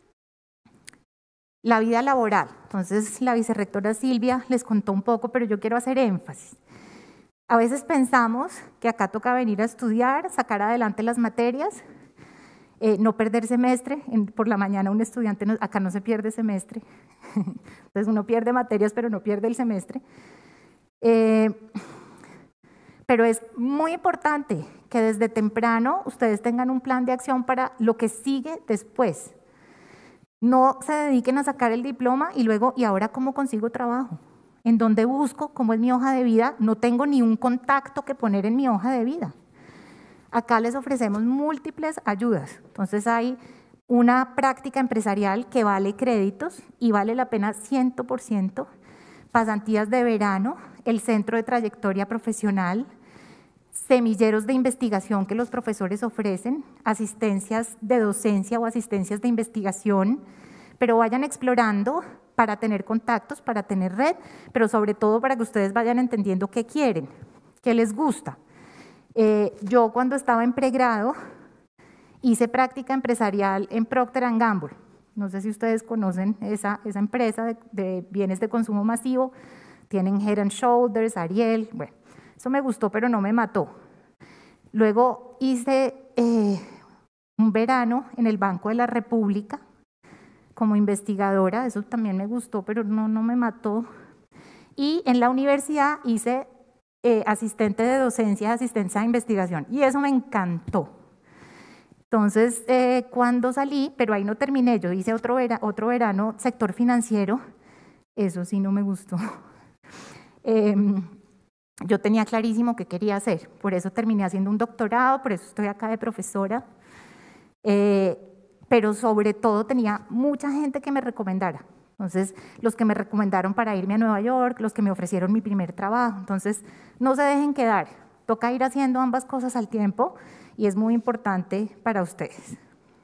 la vida laboral. Entonces la vicerrectora Silvia les contó un poco, pero yo quiero hacer énfasis. A veces pensamos que acá toca venir a estudiar, sacar adelante las materias, eh, no perder semestre. En, por la mañana un estudiante, no, acá no se pierde semestre, entonces uno pierde materias pero no pierde el semestre. Eh, pero es muy importante que desde temprano ustedes tengan un plan de acción para lo que sigue después. No se dediquen a sacar el diploma y luego, ¿y ahora cómo consigo trabajo? ¿En dónde busco? ¿Cómo es mi hoja de vida? No tengo ni un contacto que poner en mi hoja de vida. Acá les ofrecemos múltiples ayudas. Entonces hay una práctica empresarial que vale créditos y vale la pena cien por ciento, pasantías de verano, el centro de trayectoria profesional, semilleros de investigación que los profesores ofrecen, asistencias de docencia o asistencias de investigación, pero vayan explorando para tener contactos, para tener red, pero sobre todo para que ustedes vayan entendiendo qué quieren, qué les gusta. Eh, yo cuando estaba en pregrado hice práctica empresarial en Procter and Gamble. No sé si ustedes conocen esa, esa empresa de, de bienes de consumo masivo. Tienen Head and Shoulders, Ariel, bueno, eso me gustó pero no me mató. Luego hice eh, un verano en el Banco de la República como investigadora, eso también me gustó pero no, no me mató. Y en la universidad hice eh, asistente de docencia, asistencia de investigación y eso me encantó. Entonces, eh, cuando salí, pero ahí no terminé, yo hice otro, vera, otro verano sector financiero, eso sí no me gustó. Eh, yo tenía clarísimo qué quería hacer, por eso terminé haciendo un doctorado, por eso estoy acá de profesora, eh, pero sobre todo tenía mucha gente que me recomendara. Entonces, los que me recomendaron para irme a Nueva York, los que me ofrecieron mi primer trabajo, entonces no se dejen quedar, toca ir haciendo ambas cosas al tiempo y es muy importante para ustedes.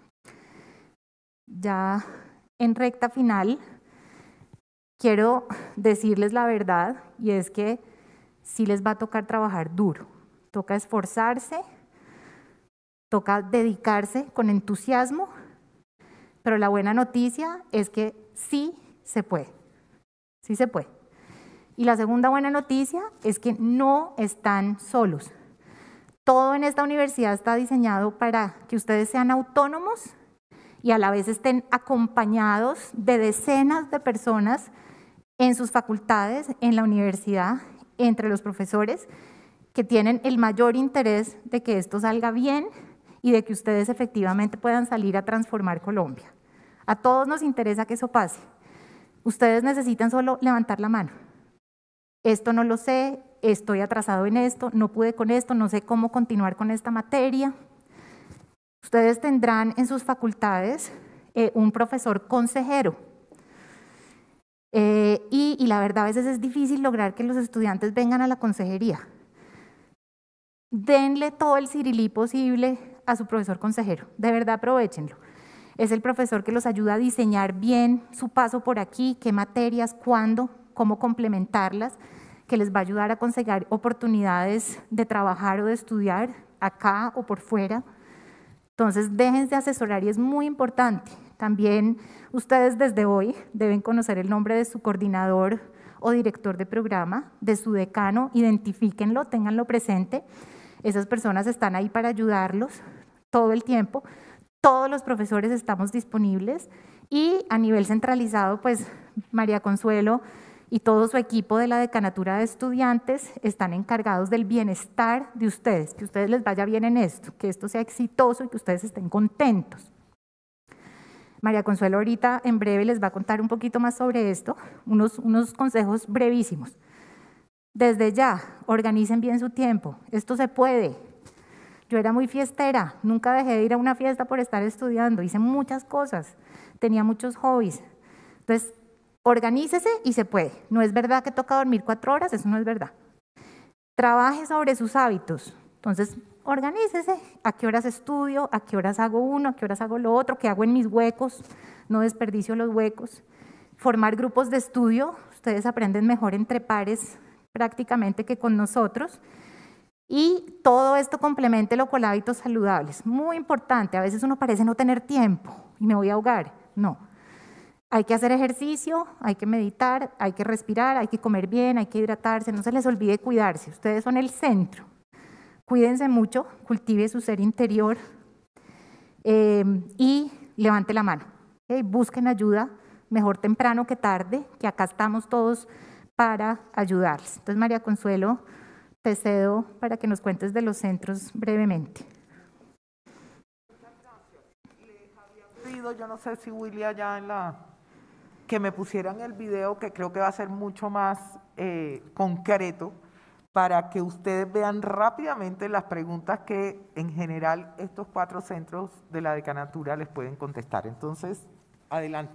Ya en recta final, quiero decirles la verdad y es que sí les va a tocar trabajar duro, toca esforzarse, toca dedicarse con entusiasmo, pero la buena noticia es que sí se puede, sí se puede. Y la segunda buena noticia es que no están solos. Todo en esta universidad está diseñado para que ustedes sean autónomos y a la vez estén acompañados de decenas de personas en sus facultades, en la universidad, entre los profesores que tienen el mayor interés de que esto salga bien y de que ustedes efectivamente puedan salir a transformar Colombia. A todos nos interesa que eso pase. Ustedes necesitan solo levantar la mano. Esto no lo sé, estoy atrasado en esto, no pude con esto, no sé cómo continuar con esta materia. Ustedes tendrán en sus facultades eh, un profesor consejero. Eh, y, y la verdad a veces es difícil lograr que los estudiantes vengan a la consejería. Denle todo el cirilí posible a su profesor consejero, de verdad aprovechenlo. Es el profesor que los ayuda a diseñar bien su paso por aquí, qué materias, cuándo, cómo complementarlas, que les va a ayudar a conseguir oportunidades de trabajar o de estudiar acá o por fuera. Entonces, déjense asesorar y es muy importante. También ustedes desde hoy deben conocer el nombre de su coordinador o director de programa, de su decano, identifíquenlo, ténganlo presente. Esas personas están ahí para ayudarlos todo el tiempo. Todos los profesores estamos disponibles y a nivel centralizado, pues María Consuelo y todo su equipo de la Decanatura de Estudiantes están encargados del bienestar de ustedes, que a ustedes les vaya bien en esto, que esto sea exitoso y que ustedes estén contentos. María Consuelo ahorita en breve les va a contar un poquito más sobre esto, unos, unos consejos brevísimos. Desde ya, organicen bien su tiempo, esto se puede. Yo era muy fiestera, nunca dejé de ir a una fiesta por estar estudiando, hice muchas cosas, tenía muchos hobbies. Entonces, organícese y se puede. No es verdad que toca dormir cuatro horas, eso no es verdad. Trabaje sobre sus hábitos. Entonces, organícese, a qué horas estudio, a qué horas hago uno, a qué horas hago lo otro, qué hago en mis huecos, no desperdicio los huecos. Formar grupos de estudio, ustedes aprenden mejor entre pares prácticamente que con nosotros. Y todo esto compleméntelo con hábitos saludables. Muy importante, a veces uno parece no tener tiempo y me voy a ahogar. No. Hay que hacer ejercicio, hay que meditar, hay que respirar, hay que comer bien, hay que hidratarse, no se les olvide cuidarse. Ustedes son el centro. Cuídense mucho, cultive su ser interior eh, y levante la mano. ¿Okay? Busquen ayuda, mejor temprano que tarde, que acá estamos todos para ayudarles. Entonces, María Consuelo, te cedo para que nos cuentes de los centros brevemente. Muchas gracias. Les había pedido, yo no sé si Willy allá en la... que me pusieran el video, que creo que va a ser mucho más eh, concreto, para que ustedes vean rápidamente las preguntas que en general estos cuatro centros de la Decanatura les pueden contestar. Entonces, adelante.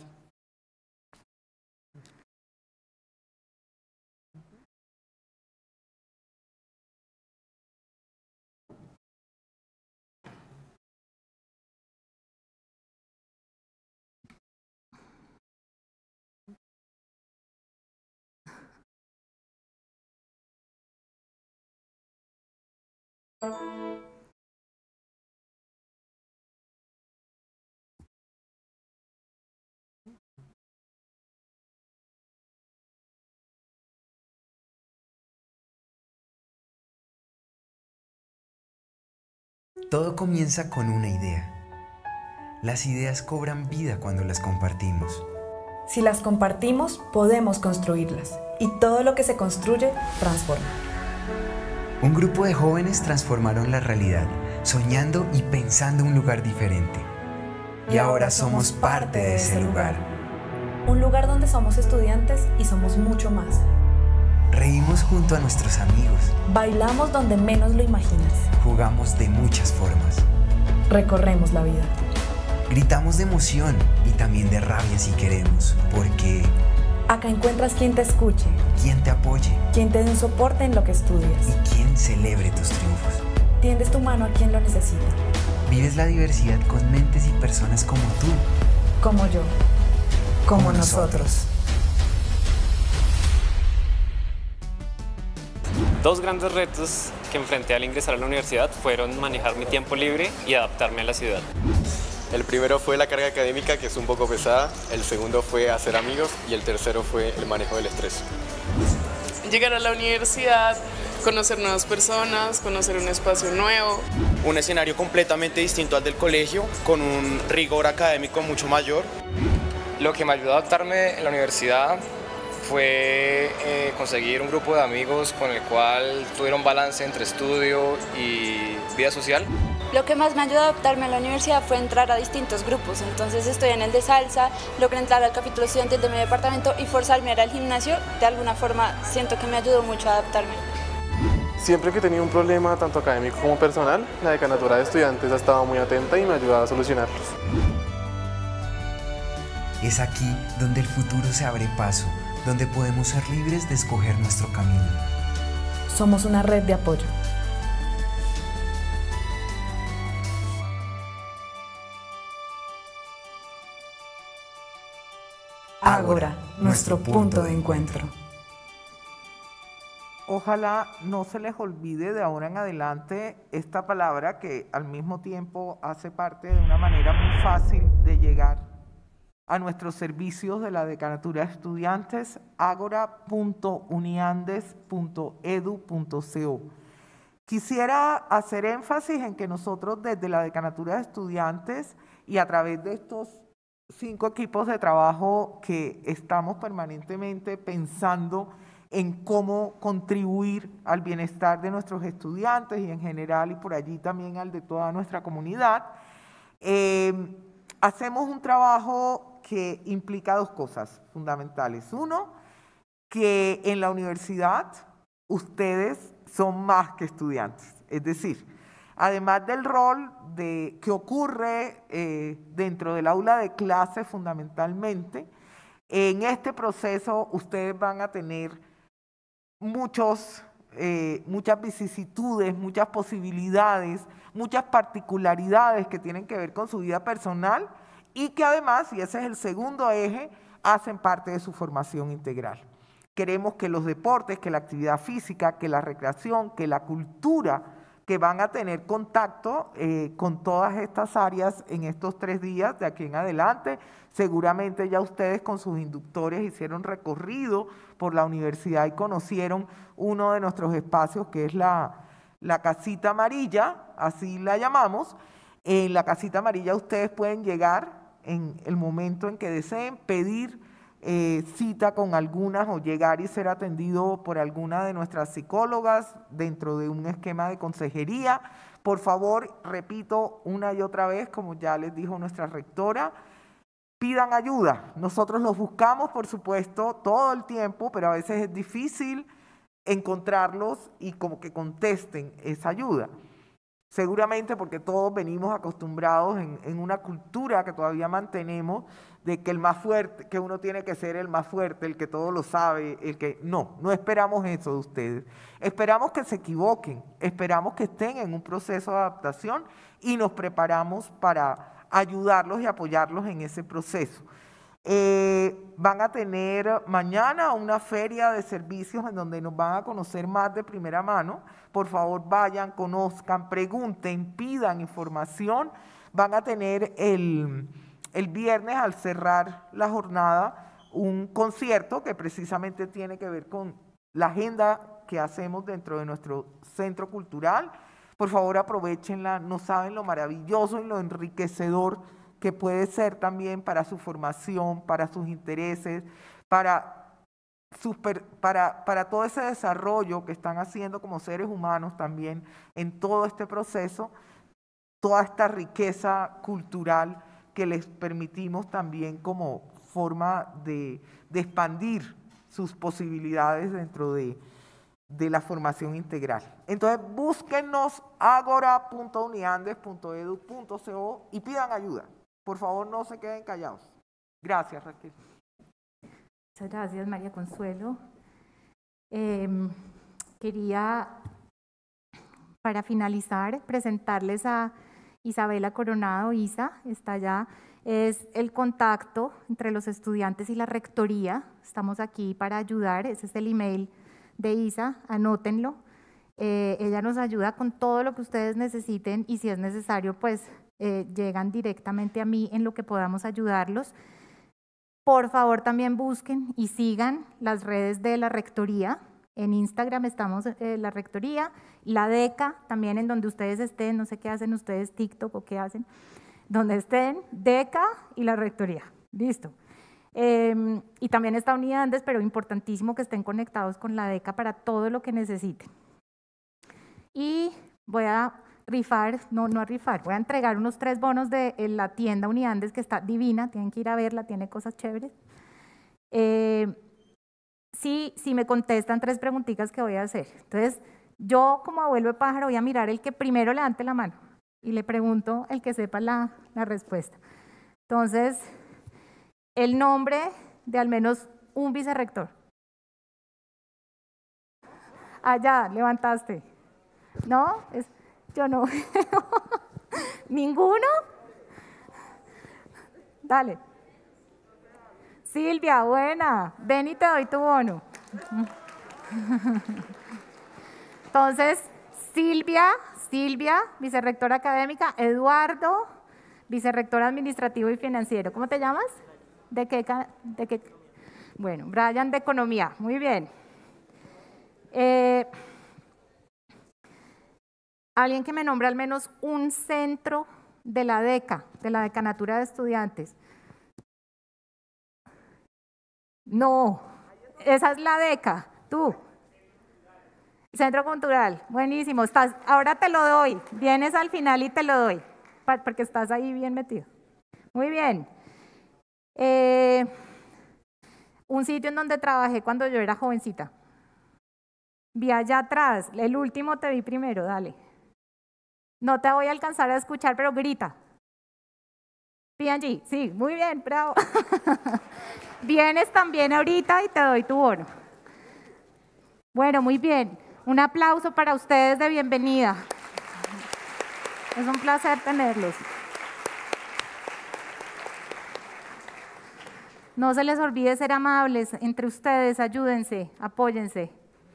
Todo comienza con una idea. Las ideas cobran vida cuando las compartimos. Si las compartimos, podemos construirlas, y todo lo que se construye transforma. Un grupo de jóvenes transformaron la realidad, soñando y pensando un lugar diferente. Y ahora somos parte de ese lugar. Un lugar donde somos estudiantes y somos mucho más. Reímos junto a nuestros amigos. Bailamos donde menos lo imaginas. Jugamos de muchas formas. Recorremos la vida. Gritamos de emoción y también de rabia si queremos, porque... acá encuentras quien te escuche, quien te apoye, quien te dé un soporte en lo que estudias y quien celebre tus triunfos. Tiendes tu mano a quien lo necesita. Vives la diversidad con mentes y personas como tú. Como yo. Como, como nosotros. nosotros. Dos grandes retos que enfrenté al ingresar a la universidad fueron manejar mi tiempo libre y adaptarme a la ciudad. El primero fue la carga académica, que es un poco pesada, el segundo fue hacer amigos y el tercero fue el manejo del estrés. Llegar a la universidad, conocer nuevas personas, conocer un espacio nuevo. Un escenario completamente distinto al del colegio, con un rigor académico mucho mayor. Lo que me ayudó a adaptarme en la universidad fue eh, conseguir un grupo de amigos con el cual tuviera un balance entre estudio y vida social. Lo que más me ayudó a adaptarme a la universidad fue entrar a distintos grupos. Entonces estoy en el de salsa, logré entrar al capítulo estudiantil de mi departamento y forzarme a ir al gimnasio. De alguna forma siento que me ayudó mucho a adaptarme. Siempre que he tenido un problema, tanto académico como personal, la Decanatura de Estudiantes ha estado muy atenta y me ha ayudado a solucionarlos. Es aquí donde el futuro se abre paso, donde podemos ser libres de escoger nuestro camino. Somos una red de apoyo. Ágora, nuestro punto de encuentro. Ojalá no se les olvide de ahora en adelante esta palabra que al mismo tiempo hace parte de una manera muy fácil de llegar a nuestros servicios de la Decanatura de Estudiantes, agora punto uniandes punto edu punto co. Quisiera hacer énfasis en que nosotros desde la Decanatura de Estudiantes y a través de estos cinco equipos de trabajo que estamos permanentemente pensando en cómo contribuir al bienestar de nuestros estudiantes y en general y por allí también al de toda nuestra comunidad. Eh, hacemos un trabajo que implica dos cosas fundamentales. Uno, que en la universidad ustedes son más que estudiantes, es decir, además del rol de, que ocurre eh, dentro del aula de clase fundamentalmente, en este proceso ustedes van a tener muchos, eh, muchas vicisitudes, muchas posibilidades, muchas particularidades que tienen que ver con su vida personal y que además, y ese es el segundo eje, hacen parte de su formación integral. Queremos que los deportes, que la actividad física, que la recreación, que la cultura, que van a tener contacto eh, con todas estas áreas en estos tres días de aquí en adelante. Seguramente ya ustedes con sus inductores hicieron recorrido por la universidad y conocieron uno de nuestros espacios que es la, la casita amarilla, así la llamamos. En la casita amarilla ustedes pueden llegar en el momento en que deseen, pedir Eh, cita con algunas o llegar y ser atendido por alguna de nuestras psicólogas dentro de un esquema de consejería. Por favor, repito una y otra vez, como ya les dijo nuestra rectora, pidan ayuda. Nosotros los buscamos, por supuesto, todo el tiempo, pero a veces es difícil encontrarlos y como que contesten esa ayuda. Seguramente porque todos venimos acostumbrados en, en una cultura que todavía mantenemos de que el más fuerte, que uno tiene que ser el más fuerte, el que todo lo sabe, el que... No, no esperamos eso de ustedes. Esperamos que se equivoquen, esperamos que estén en un proceso de adaptación y nos preparamos para ayudarlos y apoyarlos en ese proceso. Eh, van a tener mañana una feria de servicios en donde nos van a conocer más de primera mano. Por favor, vayan, conozcan, pregunten, pidan información. Van a tener el, el viernes, al cerrar la jornada, un concierto que precisamente tiene que ver con la agenda que hacemos dentro de nuestro centro cultural. Por favor, aprovechenla. No saben lo maravilloso y lo enriquecedor que puede ser también para su formación, para sus intereses, para, super, para, para todo ese desarrollo que están haciendo como seres humanos también en todo este proceso, toda esta riqueza cultural que les permitimos también como forma de, de expandir sus posibilidades dentro de, de la formación integral. Entonces, búsquennos agora punto uniandes punto edu punto co y pidan ayuda. Por favor, no se queden callados. Gracias, Raquel. Muchas gracias, María Consuelo. Eh, quería, para finalizar, presentarles a Isabela Coronado. Isa está allá. Es el contacto entre los estudiantes y la rectoría. Estamos aquí para ayudar. Ese es el email de Isa. Anótenlo. Eh, ella nos ayuda con todo lo que ustedes necesiten y si es necesario, pues eh, llegan directamente a mí en lo que podamos ayudarlos. Por favor, también busquen y sigan las redes de la rectoría. En Instagram estamos eh, la rectoría, la DECA, también en donde ustedes estén, no sé qué hacen ustedes, TikTok o qué hacen, donde estén, DECA y la rectoría. Listo. Eh, y también está Uniandes, pero importantísimo que estén conectados con la DECA para todo lo que necesiten. Y voy a rifar, no, no a rifar, voy a entregar unos tres bonos de la tienda Uniandes, que está divina, tienen que ir a verla, tiene cosas chéveres. Eh, sí, sí me contestan tres preguntitas que voy a hacer. Entonces, yo como abuelo de pájaro voy a mirar el que primero levante la mano y le pregunto el que sepa la, la respuesta. Entonces, el nombre de al menos un vicerrector. Allá, levantaste. ¿No? Es, yo no. ¿Ninguno? Dale. Silvia, buena. Ven y te doy tu bono. Entonces, Silvia, Silvia, vicerrectora académica. Eduardo, vicerrector administrativo y financiero. ¿Cómo te llamas? ¿De qué? De qué? Bueno, Brian de Economía. Muy bien. Eh, Alguien que me nombre al menos un centro de la DECA, de la Decanatura de Estudiantes. No, esa es la DECA, tú. Centro Cultural, buenísimo. Estás, ahora te lo doy, vienes al final y te lo doy, porque estás ahí bien metido. Muy bien. Eh, un sitio en donde trabajé cuando yo era jovencita. Vi allá atrás, el último te vi primero, dale. No te voy a alcanzar a escuchar, pero grita. P and G, sí, muy bien, bravo. Vienes también ahorita y te doy tu bono. Bueno, muy bien. Un aplauso para ustedes de bienvenida. Es un placer tenerlos. No se les olvide ser amables entre ustedes, ayúdense, apóyense.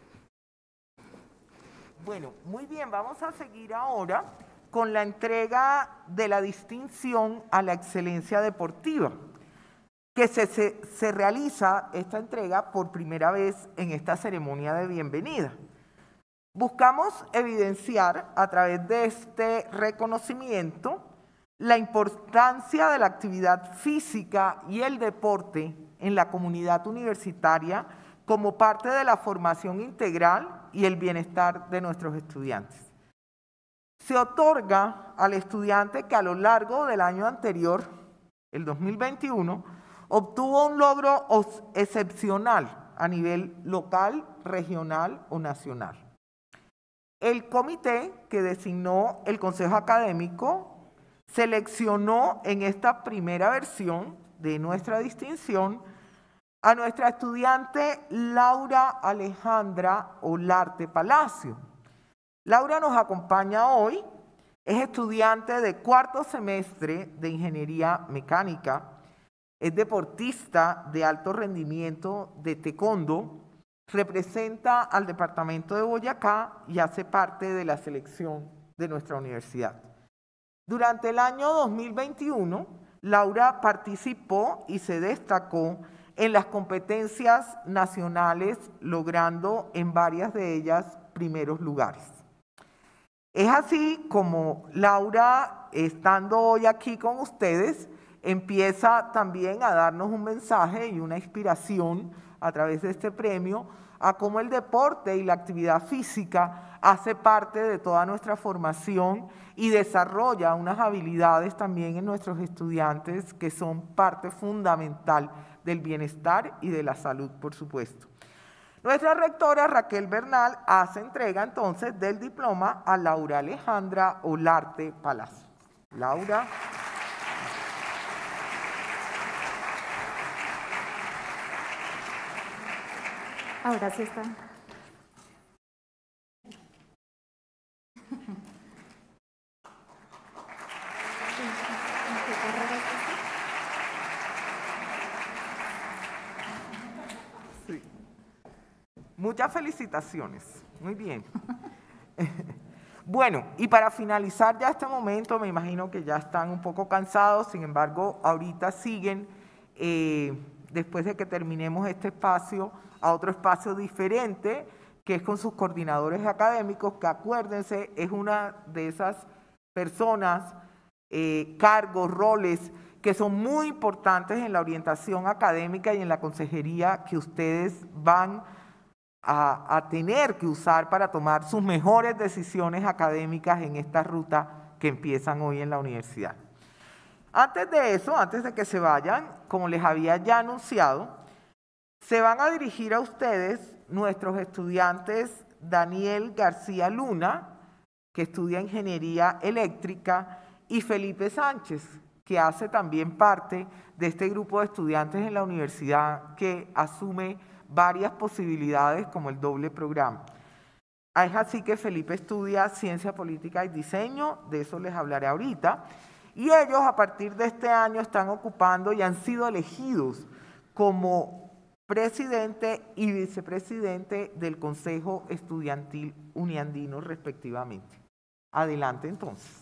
Bueno, muy bien, vamos a seguir ahora con la entrega de la distinción a la excelencia deportiva, que se, se, se realiza esta entrega por primera vez en esta ceremonia de bienvenida. Buscamos evidenciar a través de este reconocimiento la importancia de la actividad física y el deporte en la comunidad universitaria como parte de la formación integral y el bienestar de nuestros estudiantes. Se otorga al estudiante que a lo largo del año anterior, el dos mil veintiuno, obtuvo un logro excepcional a nivel local, regional o nacional. El comité que designó el Consejo Académico seleccionó en esta primera versión de nuestra distinción a nuestra estudiante Laura Alejandra Olarte Palacio. Laura nos acompaña hoy, es estudiante de cuarto semestre de Ingeniería Mecánica, es deportista de alto rendimiento de taekwondo, representa al departamento de Boyacá y hace parte de la selección de nuestra universidad. Durante el año dos mil veintiuno, Laura participó y se destacó en las competencias nacionales, logrando en varias de ellas primeros lugares. Es así como Laura, estando hoy aquí con ustedes, empieza también a darnos un mensaje y una inspiración a través de este premio a cómo el deporte y la actividad física hace parte de toda nuestra formación y desarrolla unas habilidades también en nuestros estudiantes que son parte fundamental del bienestar y de la salud, por supuesto. Nuestra rectora Raquel Bernal hace entrega entonces del diploma a Laura Alejandra Olarte Palacio. Laura. Ahora sí está. Sí. Muchas felicitaciones. Muy bien. Bueno, y para finalizar ya este momento, me imagino que ya están un poco cansados, sin embargo, ahorita siguen, eh, después de que terminemos este espacio, a otro espacio diferente, que es con sus coordinadores académicos, que acuérdense, es una de esas personas, eh, cargos, roles, que son muy importantes en la orientación académica y en la consejería que ustedes van a, a tener que usar para tomar sus mejores decisiones académicas en esta ruta que empiezan hoy en la universidad. Antes de eso, antes de que se vayan, como les había ya anunciado, se van a dirigir a ustedes nuestros estudiantes Daniel García Luna, que estudia Ingeniería Eléctrica, y Felipe Sánchez, que hace también parte de este grupo de estudiantes en la universidad que asume varias posibilidades como el doble programa. Es así que Felipe estudia Ciencia Política y Diseño, de eso les hablaré ahorita, y ellos a partir de este año están ocupando y han sido elegidos como presidente y vicepresidente del Consejo Estudiantil Uniandino respectivamente. Adelante entonces.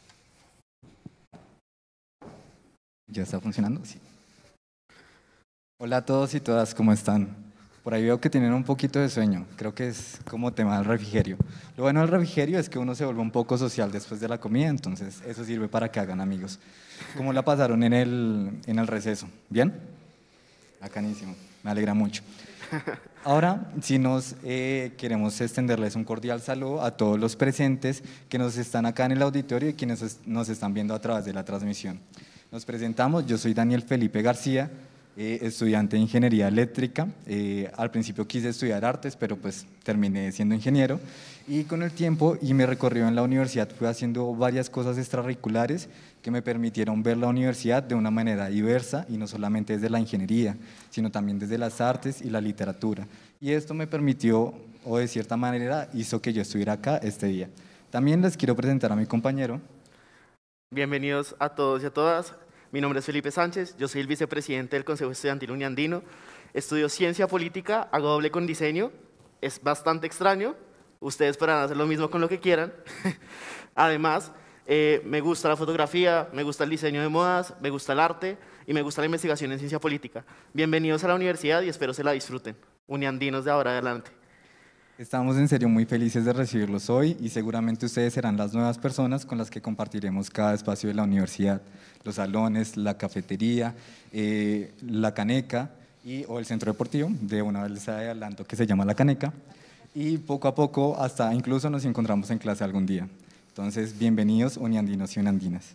¿Ya está funcionando? Sí. Hola a todos y todas, ¿cómo están? Por ahí veo que tienen un poquito de sueño, creo que es como tema del refrigerio. Lo bueno del refrigerio es que uno se vuelve un poco social después de la comida, entonces eso sirve para que hagan amigos. ¿Cómo la pasaron en el, en el receso? ¿Bien? Bacanísimo. me alegra mucho. Ahora, sí nos eh, queremos extenderles un cordial saludo a todos los presentes que nos están acá en el auditorio y quienes nos están viendo a través de la transmisión. Nos presentamos, yo soy Daniel Felipe García, eh, estudiante de Ingeniería Eléctrica. Eh, al principio quise estudiar artes, pero pues terminé siendo ingeniero. Y con el tiempo y mi recorrido en la universidad fui haciendo varias cosas extracurriculares que me permitieron ver la universidad de una manera diversa y no solamente desde la ingeniería, sino también desde las artes y la literatura. Y esto me permitió, o de cierta manera, hizo que yo estuviera acá este día. También les quiero presentar a mi compañero. Bienvenidos a todos y a todas. Mi nombre es Felipe Sánchez, yo soy el vicepresidente del Consejo Estudiantil Uniandino. Estudio Ciencia Política, hago doble con diseño. Es bastante extraño. Ustedes podrán hacer lo mismo con lo que quieran. Además, eh, me gusta la fotografía, me gusta el diseño de modas, me gusta el arte y me gusta la investigación en ciencia política. Bienvenidos a la universidad y espero se la disfruten. Uniandinos de ahora adelante. Estamos en serio muy felices de recibirlos hoy y seguramente ustedes serán las nuevas personas con las que compartiremos cada espacio de la universidad. Los salones, la cafetería, eh, la caneca y, o el centro deportivo, de una vez les adelanto que se llama La Caneca. Y poco a poco hasta incluso nos encontramos en clase algún día. Entonces, bienvenidos uniandinos y uniandinas.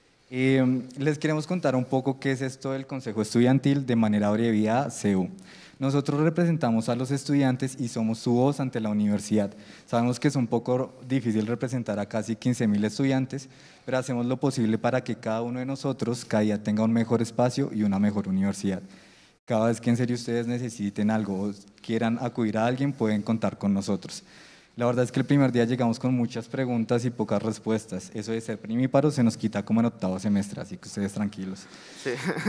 Eh, les queremos contar un poco qué es esto del Consejo Estudiantil de manera abreviada, C E U. Nosotros representamos a los estudiantes y somos su voz ante la universidad. Sabemos que es un poco difícil representar a casi quince mil estudiantes, pero hacemos lo posible para que cada uno de nosotros cada día tenga un mejor espacio y una mejor universidad. Cada vez que en serio ustedes necesiten algo o quieran acudir a alguien, pueden contar con nosotros. La verdad es que el primer día llegamos con muchas preguntas y pocas respuestas. Eso de ser primíparo se nos quita como en octavo semestre, así que ustedes tranquilos. Sí.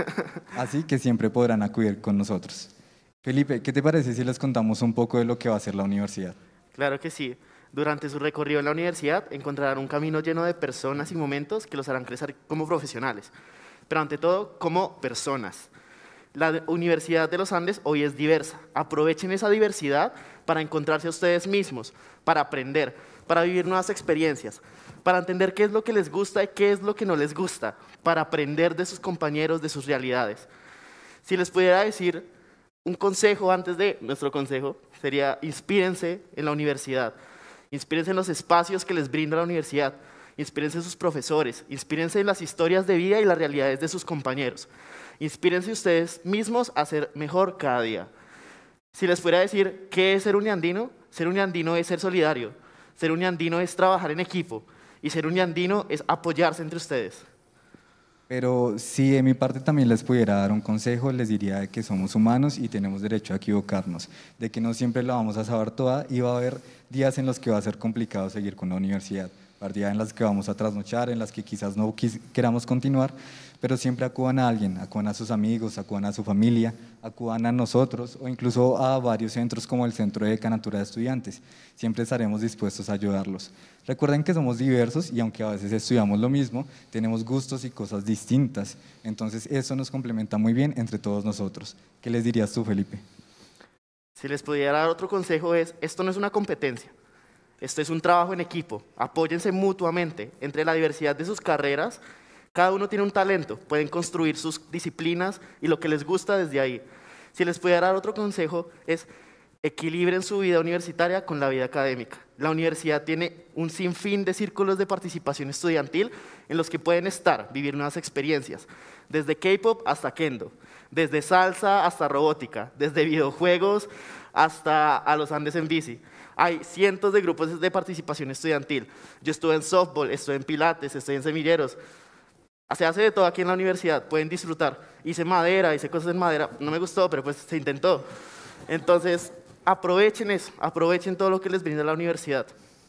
Así que siempre podrán acudir con nosotros. Felipe, ¿qué te parece si les contamos un poco de lo que va a ser la universidad? Claro que sí. Durante su recorrido en la universidad encontrarán un camino lleno de personas y momentos que los harán crecer como profesionales, pero ante todo como personas. La Universidad de los Andes hoy es diversa. Aprovechen esa diversidad para encontrarse a ustedes mismos, para aprender, para vivir nuevas experiencias, para entender qué es lo que les gusta y qué es lo que no les gusta, para aprender de sus compañeros, de sus realidades. Si les pudiera decir un consejo antes de nuestro consejo, sería inspírense en la universidad, inspírense en los espacios que les brinda la universidad, inspírense en sus profesores, inspírense en las historias de vida y las realidades de sus compañeros. Inspírense ustedes mismos a ser mejor cada día. Si les fuera a decir qué es ser uniandino, ser uniandino es ser solidario, ser uniandino es trabajar en equipo y ser uniandino es apoyarse entre ustedes. Pero si de mi parte también les pudiera dar un consejo, les diría que somos humanos y tenemos derecho a equivocarnos, de que no siempre lo vamos a saber toda y va a haber días en los que va a ser complicado seguir con la universidad, días en las que vamos a trasnochar, en las que quizás no quis queramos continuar, pero siempre acudan a alguien, acudan a sus amigos, acudan a su familia, acudan a nosotros o incluso a varios centros como el Centro de Decanatura de Estudiantes. Siempre estaremos dispuestos a ayudarlos. Recuerden que somos diversos y aunque a veces estudiamos lo mismo, tenemos gustos y cosas distintas. Entonces eso nos complementa muy bien entre todos nosotros. ¿Qué les dirías tú, Felipe? Si les pudiera dar otro consejo es, esto no es una competencia. Esto es un trabajo en equipo, apóyense mutuamente. Entre la diversidad de sus carreras, cada uno tiene un talento, pueden construir sus disciplinas y lo que les gusta desde ahí. Si les pudiera dar otro consejo es, equilibren su vida universitaria con la vida académica. La universidad tiene un sinfín de círculos de participación estudiantil en los que pueden estar, vivir nuevas experiencias, desde K-pop hasta Kendo, desde salsa hasta robótica, desde videojuegos hasta a los Andes en bici. Hay cientos de grupos de participación estudiantil. Yo estuve en softball, estuve en pilates, estoy en semilleros. Se hace de todo aquí en la universidad, pueden disfrutar. Hice madera, hice cosas en madera, no me gustó, pero pues se intentó. Entonces, aprovechen eso, aprovechen todo lo que les brinda la universidad.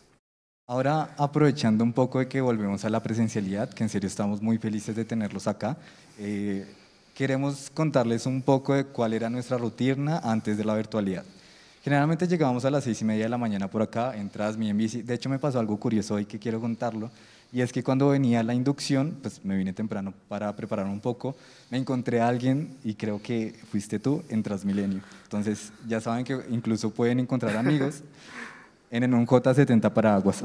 Ahora, aprovechando un poco de que volvemos a la presencialidad, que en serio estamos muy felices de tenerlos acá, eh, queremos contarles un poco de cuál era nuestra rutina antes de la virtualidad. Generalmente llegábamos a las seis y media de la mañana por acá, en Transmi, en bici. De hecho, me pasó algo curioso hoy que quiero contarlo, y es que cuando venía la inducción, pues me vine temprano para preparar un poco, me encontré a alguien, y creo que fuiste tú, en Transmilenio. Entonces, ya saben que incluso pueden encontrar amigos en un J setenta Paraguas.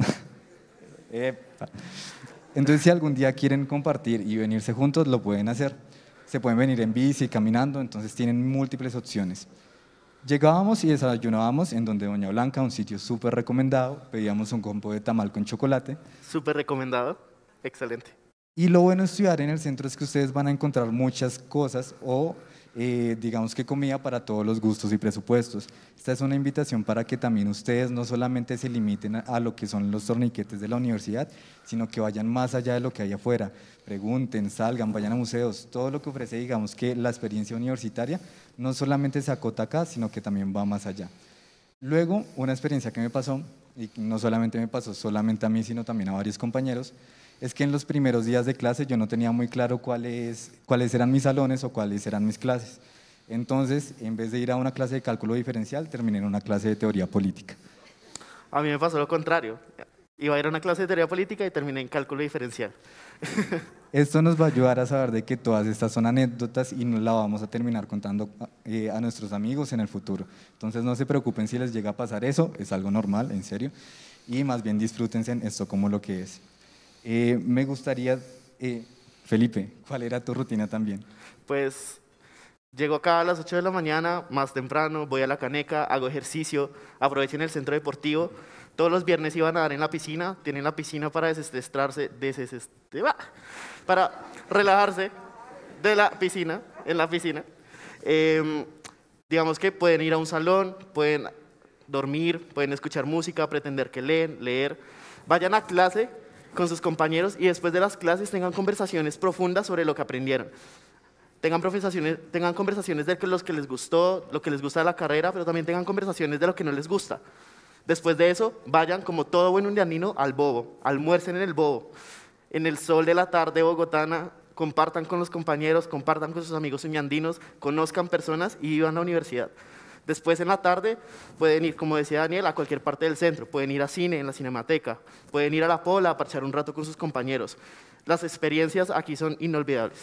Entonces, si algún día quieren compartir y venirse juntos, lo pueden hacer. se pueden venir en bici, caminando, entonces tienen múltiples opciones. Llegábamos y desayunábamos en donde Doña Blanca, un sitio súper recomendado, pedíamos un combo de tamal con chocolate. Súper recomendado, excelente. Y lo bueno de estudiar en el centro es que ustedes van a encontrar muchas cosas o eh, digamos que comida para todos los gustos y presupuestos. Esta es una invitación para que también ustedes no solamente se limiten a, a lo que son los torniquetes de la universidad, sino que vayan más allá de lo que hay afuera. Pregunten, salgan, vayan a museos, todo lo que ofrece, digamos que la experiencia universitaria no solamente se acota acá, sino que también va más allá. Luego, una experiencia que me pasó, y no solamente me pasó solamente a mí, sino también a varios compañeros, es que en los primeros días de clase yo no tenía muy claro cuáles, cuáles eran mis salones o cuáles eran mis clases. Entonces, en vez de ir a una clase de cálculo diferencial, terminé en una clase de teoría política. A mí me pasó lo contrario. Iba a ir a una clase de teoría política y terminé en cálculo diferencial. Esto nos va a ayudar a saber de que todas estas son anécdotas y nos la vamos a terminar contando eh, a nuestros amigos en el futuro. Entonces no se preocupen si les llega a pasar eso, es algo normal, en serio, y más bien disfrútense en esto como lo que es. Eh, me gustaría, eh, Felipe, ¿cuál era tu rutina también? Pues llego acá a las ocho de la mañana, más temprano, voy a la caneca, hago ejercicio, aprovecho en el centro deportivo. Todos los viernes iban a dar en la piscina, tienen la piscina para desestresarse, desestres, para relajarse de la piscina, en la piscina. Eh, digamos que pueden ir a un salón, pueden dormir, pueden escuchar música, pretender que leen, leer. Vayan a clase con sus compañeros y después de las clases tengan conversaciones profundas sobre lo que aprendieron. Tengan, tengan conversaciones de lo que les gustó, lo que les gusta de la carrera, pero también tengan conversaciones de lo que no les gusta. Después de eso, vayan como todo buen undianino al bobo, almuercen en el bobo. En el sol de la tarde bogotana, compartan con los compañeros, compartan con sus amigos undiandinos, conozcan personas y vivan la universidad. Después en la tarde pueden ir, como decía Daniel, a cualquier parte del centro, pueden ir a cine, en la Cinemateca, pueden ir a la Pola a parchar un rato con sus compañeros. Las experiencias aquí son inolvidables.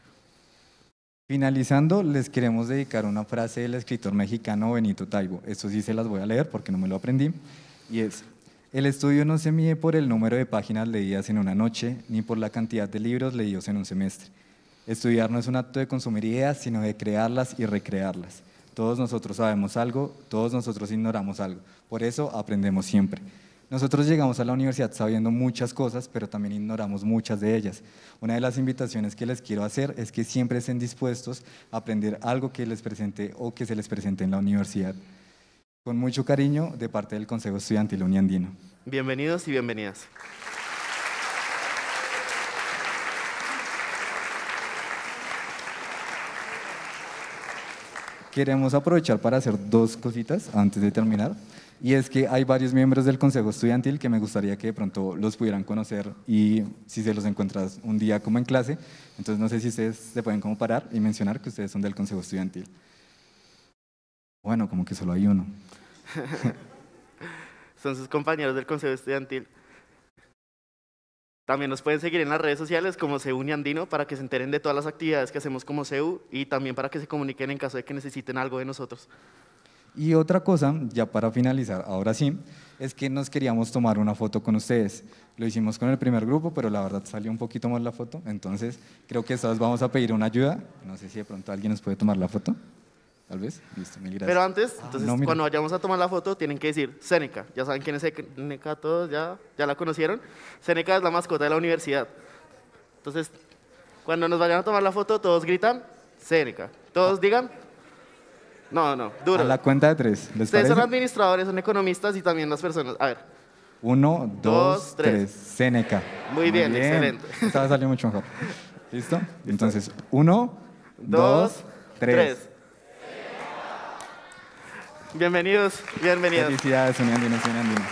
Finalizando, les queremos dedicar una frase del escritor mexicano Benito Taibo. Esto sí se las voy a leer porque no me lo aprendí. Y es: el estudio no se mide por el número de páginas leídas en una noche, ni por la cantidad de libros leídos en un semestre. Estudiar no es un acto de consumir ideas, sino de crearlas y recrearlas. Todos nosotros sabemos algo, todos nosotros ignoramos algo. Por eso aprendemos siempre. Nosotros llegamos a la universidad sabiendo muchas cosas, pero también ignoramos muchas de ellas. Una de las invitaciones que les quiero hacer es que siempre estén dispuestos a aprender algo que les presente o que se les presente en la universidad. Con mucho cariño, de parte del Consejo Estudiantil Uniandino. Bienvenidos y bienvenidas. Queremos aprovechar para hacer dos cositas antes de terminar. Y es que hay varios miembros del Consejo Estudiantil que me gustaría que de pronto los pudieran conocer y si se los encuentras un día como en clase, entonces no sé si ustedes se pueden como parar y mencionar que ustedes son del Consejo Estudiantil. Bueno, como que solo hay uno. Son sus compañeros del Consejo Estudiantil. También nos pueden seguir en las redes sociales como C E U Uniandino para que se enteren de todas las actividades que hacemos como C E U y también para que se comuniquen en caso de que necesiten algo de nosotros. Y otra cosa, ya para finalizar, ahora sí, es que nos queríamos tomar una foto con ustedes. Lo hicimos con el primer grupo, pero la verdad salió un poquito más la foto, entonces creo que esta vez vamos a pedir una ayuda. No sé si de pronto alguien nos puede tomar la foto, tal vez. Listo, mil gracias. Pero antes, ah, entonces, no, cuando vayamos a tomar la foto, tienen que decir Seneca. Ya saben quién es Seneca, todos ya, ya la conocieron. Seneca es la mascota de la universidad. Entonces, cuando nos vayan a tomar la foto, todos gritan Seneca. Todos ah. digan... No, no, duro. A la cuenta de tres, ¿les Ustedes parece? son administradores, son economistas y también las personas. A ver. Uno, dos, dos tres. tres. Seneca. Muy, Muy bien, bien, excelente. Esta salió mucho mejor. ¿Listo? ¿Listo? Entonces, uno, dos, dos tres. tres. Bienvenidos, bienvenidos. Felicidades, Uniandinos, Uniandinos.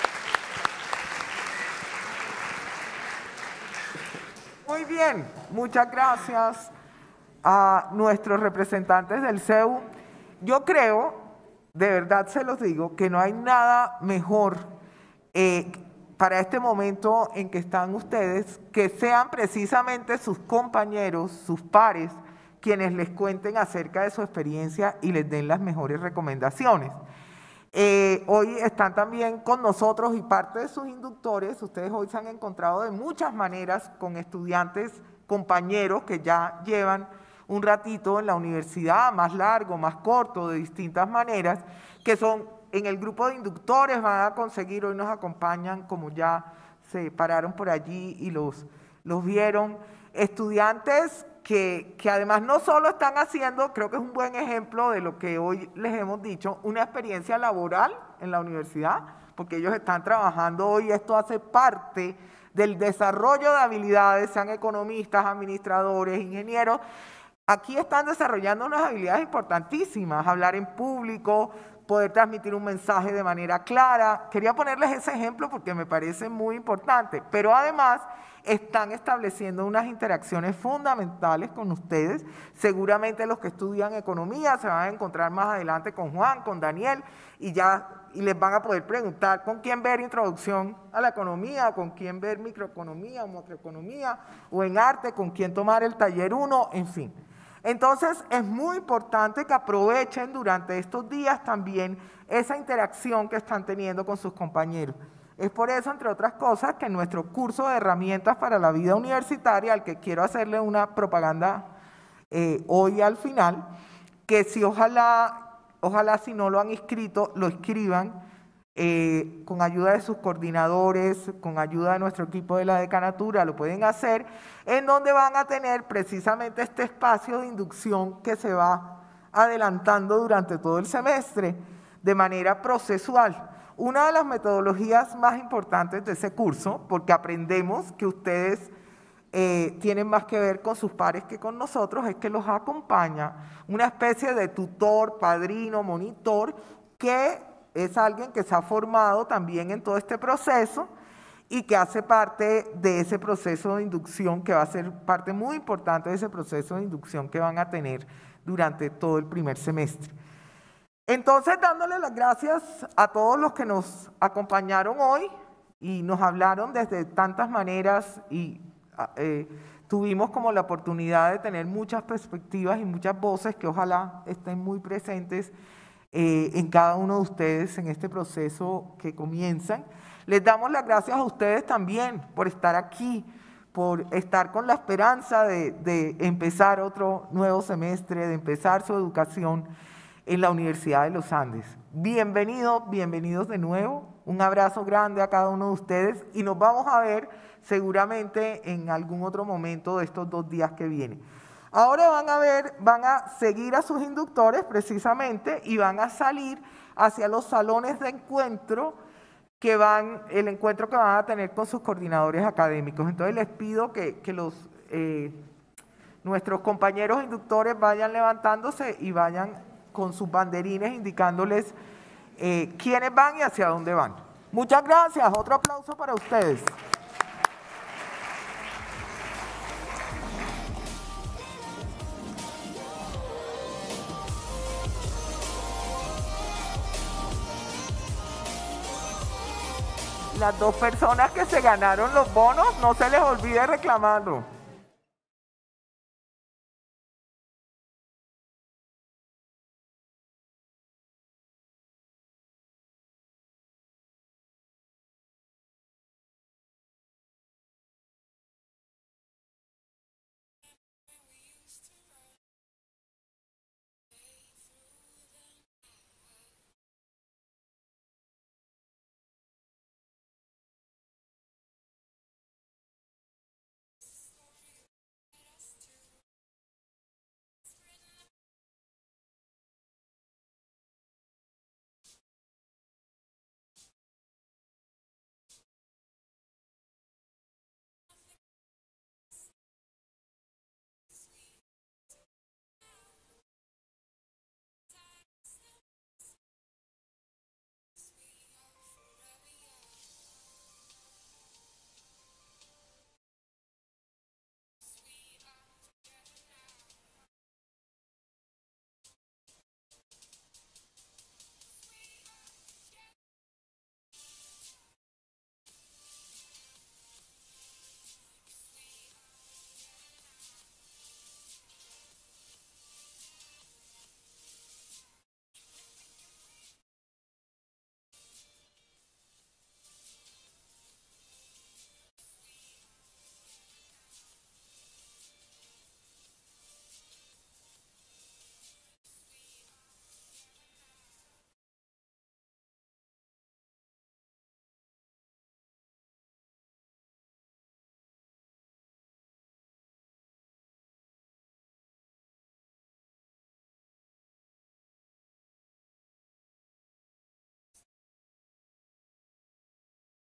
Muy bien, muchas gracias a nuestros representantes del C E U. Yo creo, de verdad se los digo, que no hay nada mejor eh, para este momento en que están ustedes, que sean precisamente sus compañeros, sus pares, quienes les cuenten acerca de su experiencia y les den las mejores recomendaciones. Eh, hoy están también con nosotros y parte de sus inductores. Ustedes hoy se han encontrado de muchas maneras con estudiantes, compañeros que ya llevan un ratito en la universidad, más largo, más corto, de distintas maneras, que son en el grupo de inductores, van a conseguir, hoy nos acompañan, como ya se pararon por allí y los, los vieron, estudiantes que, que además no solo están haciendo, creo que es un buen ejemplo de lo que hoy les hemos dicho, una experiencia laboral en la universidad, porque ellos están trabajando hoy, esto hace parte del desarrollo de habilidades, sean economistas, administradores, ingenieros. Aquí están desarrollando unas habilidades importantísimas, hablar en público, poder transmitir un mensaje de manera clara. Quería ponerles ese ejemplo porque me parece muy importante, pero además están estableciendo unas interacciones fundamentales con ustedes. Seguramente los que estudian economía se van a encontrar más adelante con Juan, con Daniel, y ya y les van a poder preguntar con quién ver introducción a la economía, con quién ver microeconomía o macroeconomía, o en arte, con quién tomar el taller uno, en fin. Entonces es muy importante que aprovechen durante estos días también esa interacción que están teniendo con sus compañeros. Es por eso, entre otras cosas, que en nuestro curso de herramientas para la vida universitaria, al que quiero hacerle una propaganda eh, hoy al final, que si ojalá... Ojalá si no lo han inscrito, lo escriban eh, con ayuda de sus coordinadores, con ayuda de nuestro equipo de la decanatura, lo pueden hacer, en donde van a tener precisamente este espacio de inducción que se va adelantando durante todo el semestre de manera procesual. Una de las metodologías más importantes de ese curso, porque aprendemos que ustedes Eh, tienen más que ver con sus pares que con nosotros, es que los acompaña una especie de tutor, padrino, monitor, que es alguien que se ha formado también en todo este proceso y que hace parte de ese proceso de inducción, que va a ser parte muy importante de ese proceso de inducción que van a tener durante todo el primer semestre. Entonces, dándole las gracias a todos los que nos acompañaron hoy y nos hablaron desde tantas maneras y Eh, tuvimos como la oportunidad de tener muchas perspectivas y muchas voces que ojalá estén muy presentes eh, en cada uno de ustedes en este proceso que comienzan. Les damos las gracias a ustedes también por estar aquí, por estar con la esperanza de, de empezar otro nuevo semestre, de empezar su educación en la Universidad de los Andes. Bienvenidos, bienvenidos de nuevo. Un abrazo grande a cada uno de ustedes y nos vamos a ver seguramente en algún otro momento de estos dos días que vienen. Ahora van a ver, van a seguir a sus inductores precisamente y van a salir hacia los salones de encuentro que van, el encuentro que van a tener con sus coordinadores académicos. Entonces les pido que, que los, eh, nuestros compañeros inductores vayan levantándose y vayan con sus banderines indicándoles eh, quiénes van y hacia dónde van. Muchas gracias, otro aplauso para ustedes. Las dos personas que se ganaron los bonos, no se les olvide reclamarlo.